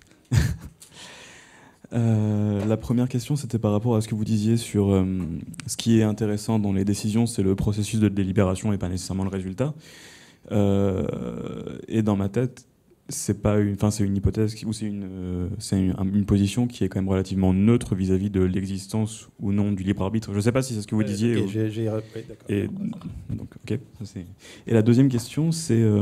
euh, la première question, c'était par rapport à ce que vous disiez sur euh, ce qui est intéressant dans les décisions, c'est le processus de délibération et pas nécessairement le résultat. Euh, et dans ma tête, c'est pas une, enfin c'est une hypothèse qui, ou c'est une, euh, c'est une, une position qui est quand même relativement neutre vis-à-vis de l'existence ou non du libre arbitre. Je ne sais pas si c'est ce que vous disiez. Okay, ou... j'ai, j'ai... Oui, et donc, ok. Ça, c'est... Et la deuxième question, c'est euh,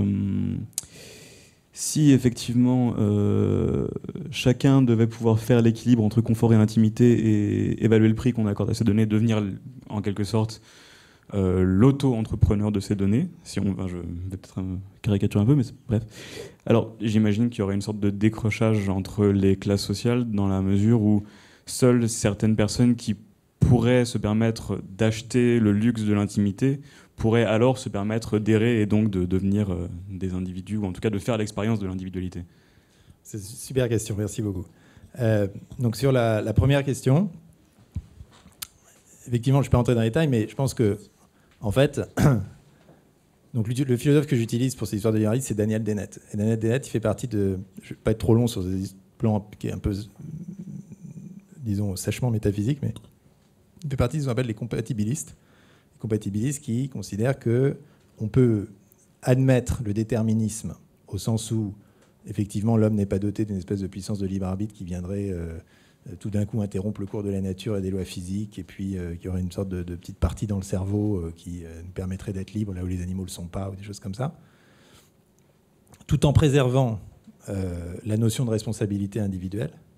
si effectivement euh, chacun devait pouvoir faire l'équilibre entre confort et intimité et évaluer le prix qu'on accorde à ces données, devenir en quelque sorte Euh, l'auto-entrepreneur de ces données, si on, enfin, je vais peut-être euh, caricaturer un peu, mais bref. Alors, j'imagine qu'il y aurait une sorte de décrochage entre les classes sociales dans la mesure où seules certaines personnes qui pourraient se permettre d'acheter le luxe de l'intimité pourraient alors se permettre d'errer et donc de devenir euh, des individus, ou en tout cas de faire l'expérience de l'individualité. C'est une super question, merci beaucoup. Euh, donc sur la, la première question, effectivement, je ne vais pas entrer dans les détails, mais je pense que en fait, donc le philosophe que j'utilise pour cette histoire de libéralisme, c'est Daniel Dennett. Et Daniel Dennett, il fait partie de... Je ne vais pas être trop long sur ce plan qui est un peu, disons, sèchement métaphysique, mais il fait partie de ce qu'on appelle les compatibilistes. Les compatibilistes qui considèrent qu'on peut admettre le déterminisme au sens où, effectivement, l'homme n'est pas doté d'une espèce de puissance de libre arbitre qui viendrait... Euh, tout d'un coup interrompre le cours de la nature et des lois physiques, et puis euh, qu'il y aurait une sorte de, de petite partie dans le cerveau euh, qui euh, nous permettrait d'être libre là où les animaux ne le sont pas, ou des choses comme ça, tout en préservant euh, la notion de responsabilité individuelle,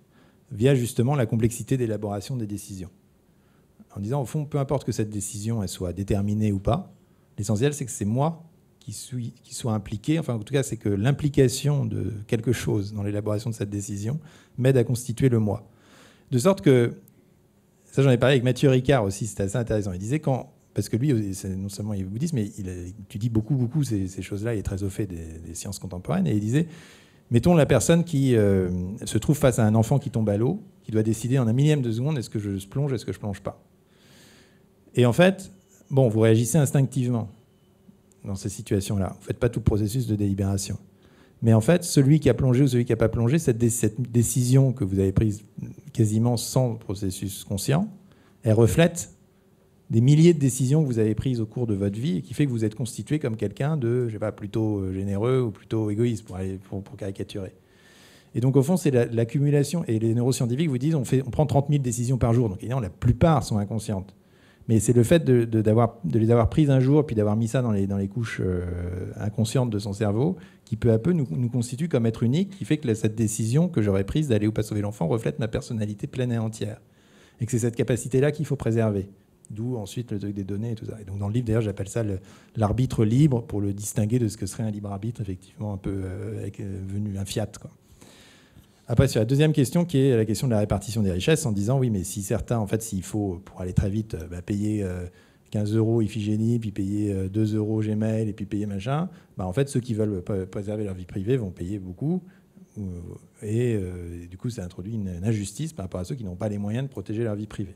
via justement la complexité d'élaboration des décisions. En disant, au fond, peu importe que cette décision elle soit déterminée ou pas, l'essentiel, c'est que c'est moi qui, suis, qui soit impliqué. Enfin, en tout cas, c'est que l'implication de quelque chose dans l'élaboration de cette décision m'aide à constituer le moi. De sorte que, ça j'en ai parlé avec Mathieu Ricard aussi, c'était assez intéressant. Il disait quand, parce que lui, non seulement il est bouddhiste, mais il étudie beaucoup, beaucoup ces, ces choses-là, il est très au fait des, des sciences contemporaines, et il disait, mettons la personne qui euh, se trouve face à un enfant qui tombe à l'eau, qui doit décider en un millième de seconde, est-ce que je plonge, est-ce que je plonge pas. Et en fait, bon, vous réagissez instinctivement dans ces situations-là. Vous ne faites pas tout le processus de délibération. Mais en fait, celui qui a plongé ou celui qui n'a pas plongé, cette, dé- cette décision que vous avez prise quasiment sans processus conscient, elle reflète des milliers de décisions que vous avez prises au cours de votre vie et qui fait que vous êtes constitué comme quelqu'un de, je sais pas, plutôt généreux ou plutôt égoïste, pour, aller, pour, pour caricaturer. Et donc, au fond, c'est la, l'accumulation. Et les neuroscientifiques vous disent on, fait, on prend trente mille décisions par jour. Donc, évidemment, la plupart sont inconscientes. Mais c'est le fait de, de, d'avoir, de les avoir prises un jour, puis d'avoir mis ça dans les, dans les couches euh, inconscientes de son cerveau, qui peu à peu nous, nous constitue comme être unique, qui fait que cette décision que j'aurais prise d'aller ou pas sauver l'enfant reflète ma personnalité pleine et entière. Et que c'est cette capacité-là qu'il faut préserver. D'où ensuite le truc des données et tout ça. Et donc dans le livre, d'ailleurs, j'appelle ça le, l'arbitre libre, pour le distinguer de ce que serait un libre arbitre, effectivement, un peu euh, avec, euh, venu un fiat, quoi. Après, sur la deuxième question, qui est la question de la répartition des richesses, en disant, oui, mais si certains, en fait, s'il faut, pour aller très vite, bah, payer euh, quinze euros Iphigénie, puis payer euh, deux euros Gmail, et puis payer machin, bah, en fait, ceux qui veulent préserver leur vie privée vont payer beaucoup. Et, euh, et du coup, ça introduit une, une injustice par rapport à ceux qui n'ont pas les moyens de protéger leur vie privée.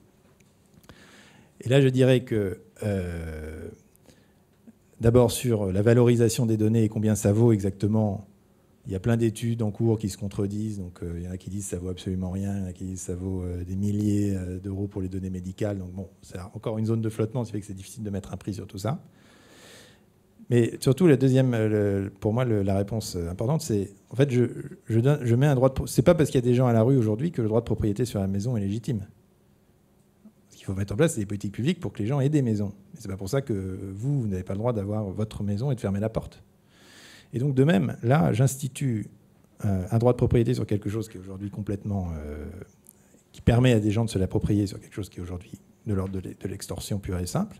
Et là, je dirais que, euh, d'abord, sur la valorisation des données et combien ça vaut exactement, il y a plein d'études en cours qui se contredisent. Donc, euh, il y en a qui disent que ça vaut absolument rien, il y en a qui disent que ça vaut euh, des milliers euh, d'euros pour les données médicales. Donc, bon, c'est encore une zone de flottement, ce qui fait que c'est difficile de mettre un prix sur tout ça. Mais surtout, la deuxième, le, pour moi, le, la réponse importante, c'est en fait, je, je, donne, je mets un droit de. C'est pas parce qu'il y a des gens à la rue aujourd'hui que le droit de propriété sur la maison est légitime. Ce qu'il faut mettre en place, c'est des politiques publiques pour que les gens aient des maisons. Mais c'est pas pour ça que vous, vous n'avez pas le droit d'avoir votre maison et de fermer la porte. Et donc, de même, là, j'institue euh, un droit de propriété sur quelque chose qui est aujourd'hui complètement... Euh, qui permet à des gens de se l'approprier sur quelque chose qui est aujourd'hui de l'ordre de l'extorsion pure et simple.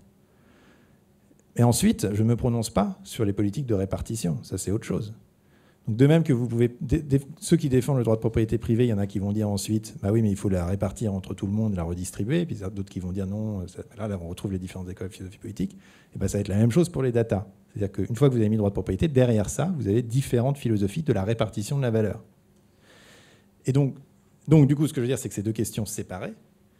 Et ensuite, je ne me prononce pas sur les politiques de répartition. Ça, c'est autre chose. Donc, de même que vous pouvez... Ceux qui défendent le droit de propriété privée, il y en a qui vont dire ensuite, bah oui, mais il faut la répartir entre tout le monde, la redistribuer. Et puis d'autres qui vont dire non. Ça, là, là, on retrouve les différentes écoles de philosophie politique. Et ben, ça va être la même chose pour les data. C'est-à-dire qu'une fois que vous avez mis le droit de propriété, derrière ça, vous avez différentes philosophies de la répartition de la valeur. Et donc, donc du coup, ce que je veux dire, c'est que c'est deux questions séparées,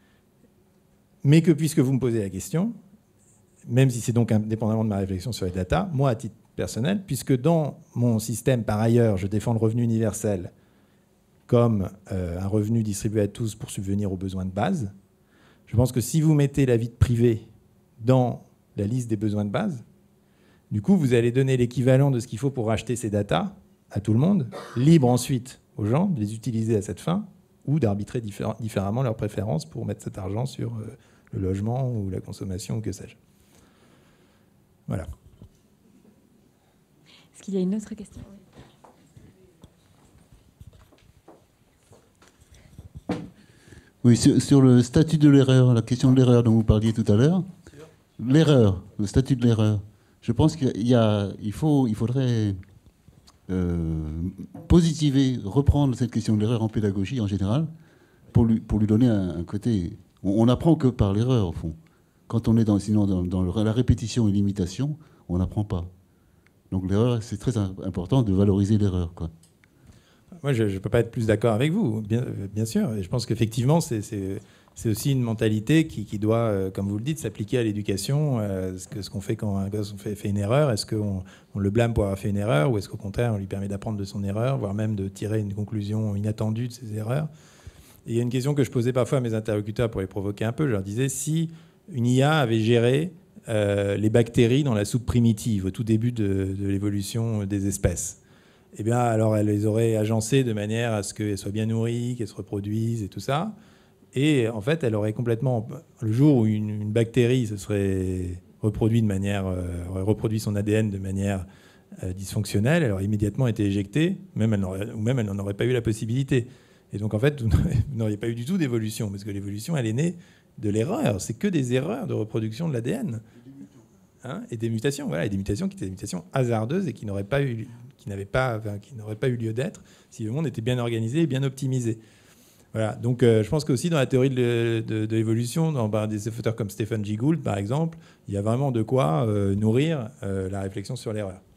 mais que puisque vous me posez la question, même si c'est donc indépendamment de ma réflexion sur les data, moi, à titre personnel, puisque dans mon système, par ailleurs, je défends le revenu universel comme euh, un revenu distribué à tous pour subvenir aux besoins de base, je pense que si vous mettez la vie privée dans la liste des besoins de base, du coup, vous allez donner l'équivalent de ce qu'il faut pour racheter ces datas à tout le monde, libre ensuite aux gens de les utiliser à cette fin ou d'arbitrer diffé- différemment leurs préférences pour mettre cet argent sur euh, le logement ou la consommation ou que sais-je. Voilà. Est-ce qu'il y a une autre question ? Oui, sur, sur le statut de l'erreur, la question de l'erreur dont vous parliez tout à l'heure. L'erreur, le statut de l'erreur. Je pense qu'il y a, il faut, il faudrait euh, positiver, reprendre cette question de l'erreur en pédagogie en général, pour lui, pour lui donner un, un côté. On n'apprend que par l'erreur, au fond. Quand on est dans, sinon dans, dans la répétition et l'imitation, on n'apprend pas. Donc l'erreur, c'est très important de valoriser l'erreur, quoi. Moi, je ne peux pas être plus d'accord avec vous, bien, bien sûr. Et je pense qu'effectivement, c'est, c'est, c'est aussi une mentalité qui, qui doit, euh, comme vous le dites, s'appliquer à l'éducation. Euh, ce, que, ce qu'on fait quand un gosse fait, fait une erreur, est-ce qu'on on le blâme pour avoir fait une erreur ou est-ce qu'au contraire, on lui permet d'apprendre de son erreur, voire même de tirer une conclusion inattendue de ses erreurs ? Et il y a une question que je posais parfois à mes interlocuteurs pour les provoquer un peu. Je leur disais, si une I A avait géré euh, les bactéries dans la soupe primitive au tout début de, de l'évolution des espèces, eh bien, alors elle les aurait agencées de manière à ce qu'elles soient bien nourries, qu'elles se reproduisent et tout ça. Et en fait, elle aurait complètement... Le jour où une, une bactérie se serait reproduite de manière... Euh, aurait reproduit son A D N de manière euh, dysfonctionnelle, elle aurait immédiatement été éjectée, même elle ou même elle n'en aurait pas eu la possibilité. Et donc, en fait, vous n'auriez pas eu du tout d'évolution, parce que l'évolution, elle est née de l'erreur. C'est que des erreurs de reproduction de l'A D N. Hein, et des mutations, voilà, et des mutations qui étaient des mutations hasardeuses et qui n'auraient pas eu, qui n'avaient pas, enfin, qui n'auraient pas eu lieu d'être si le monde était bien organisé et bien optimisé. Voilà. Donc, euh, je pense qu'aussi dans la théorie de, de, de l'évolution, dans bah, des auteurs comme Stephen Jay Gould, par exemple, il y a vraiment de quoi euh, nourrir euh, la réflexion sur l'erreur.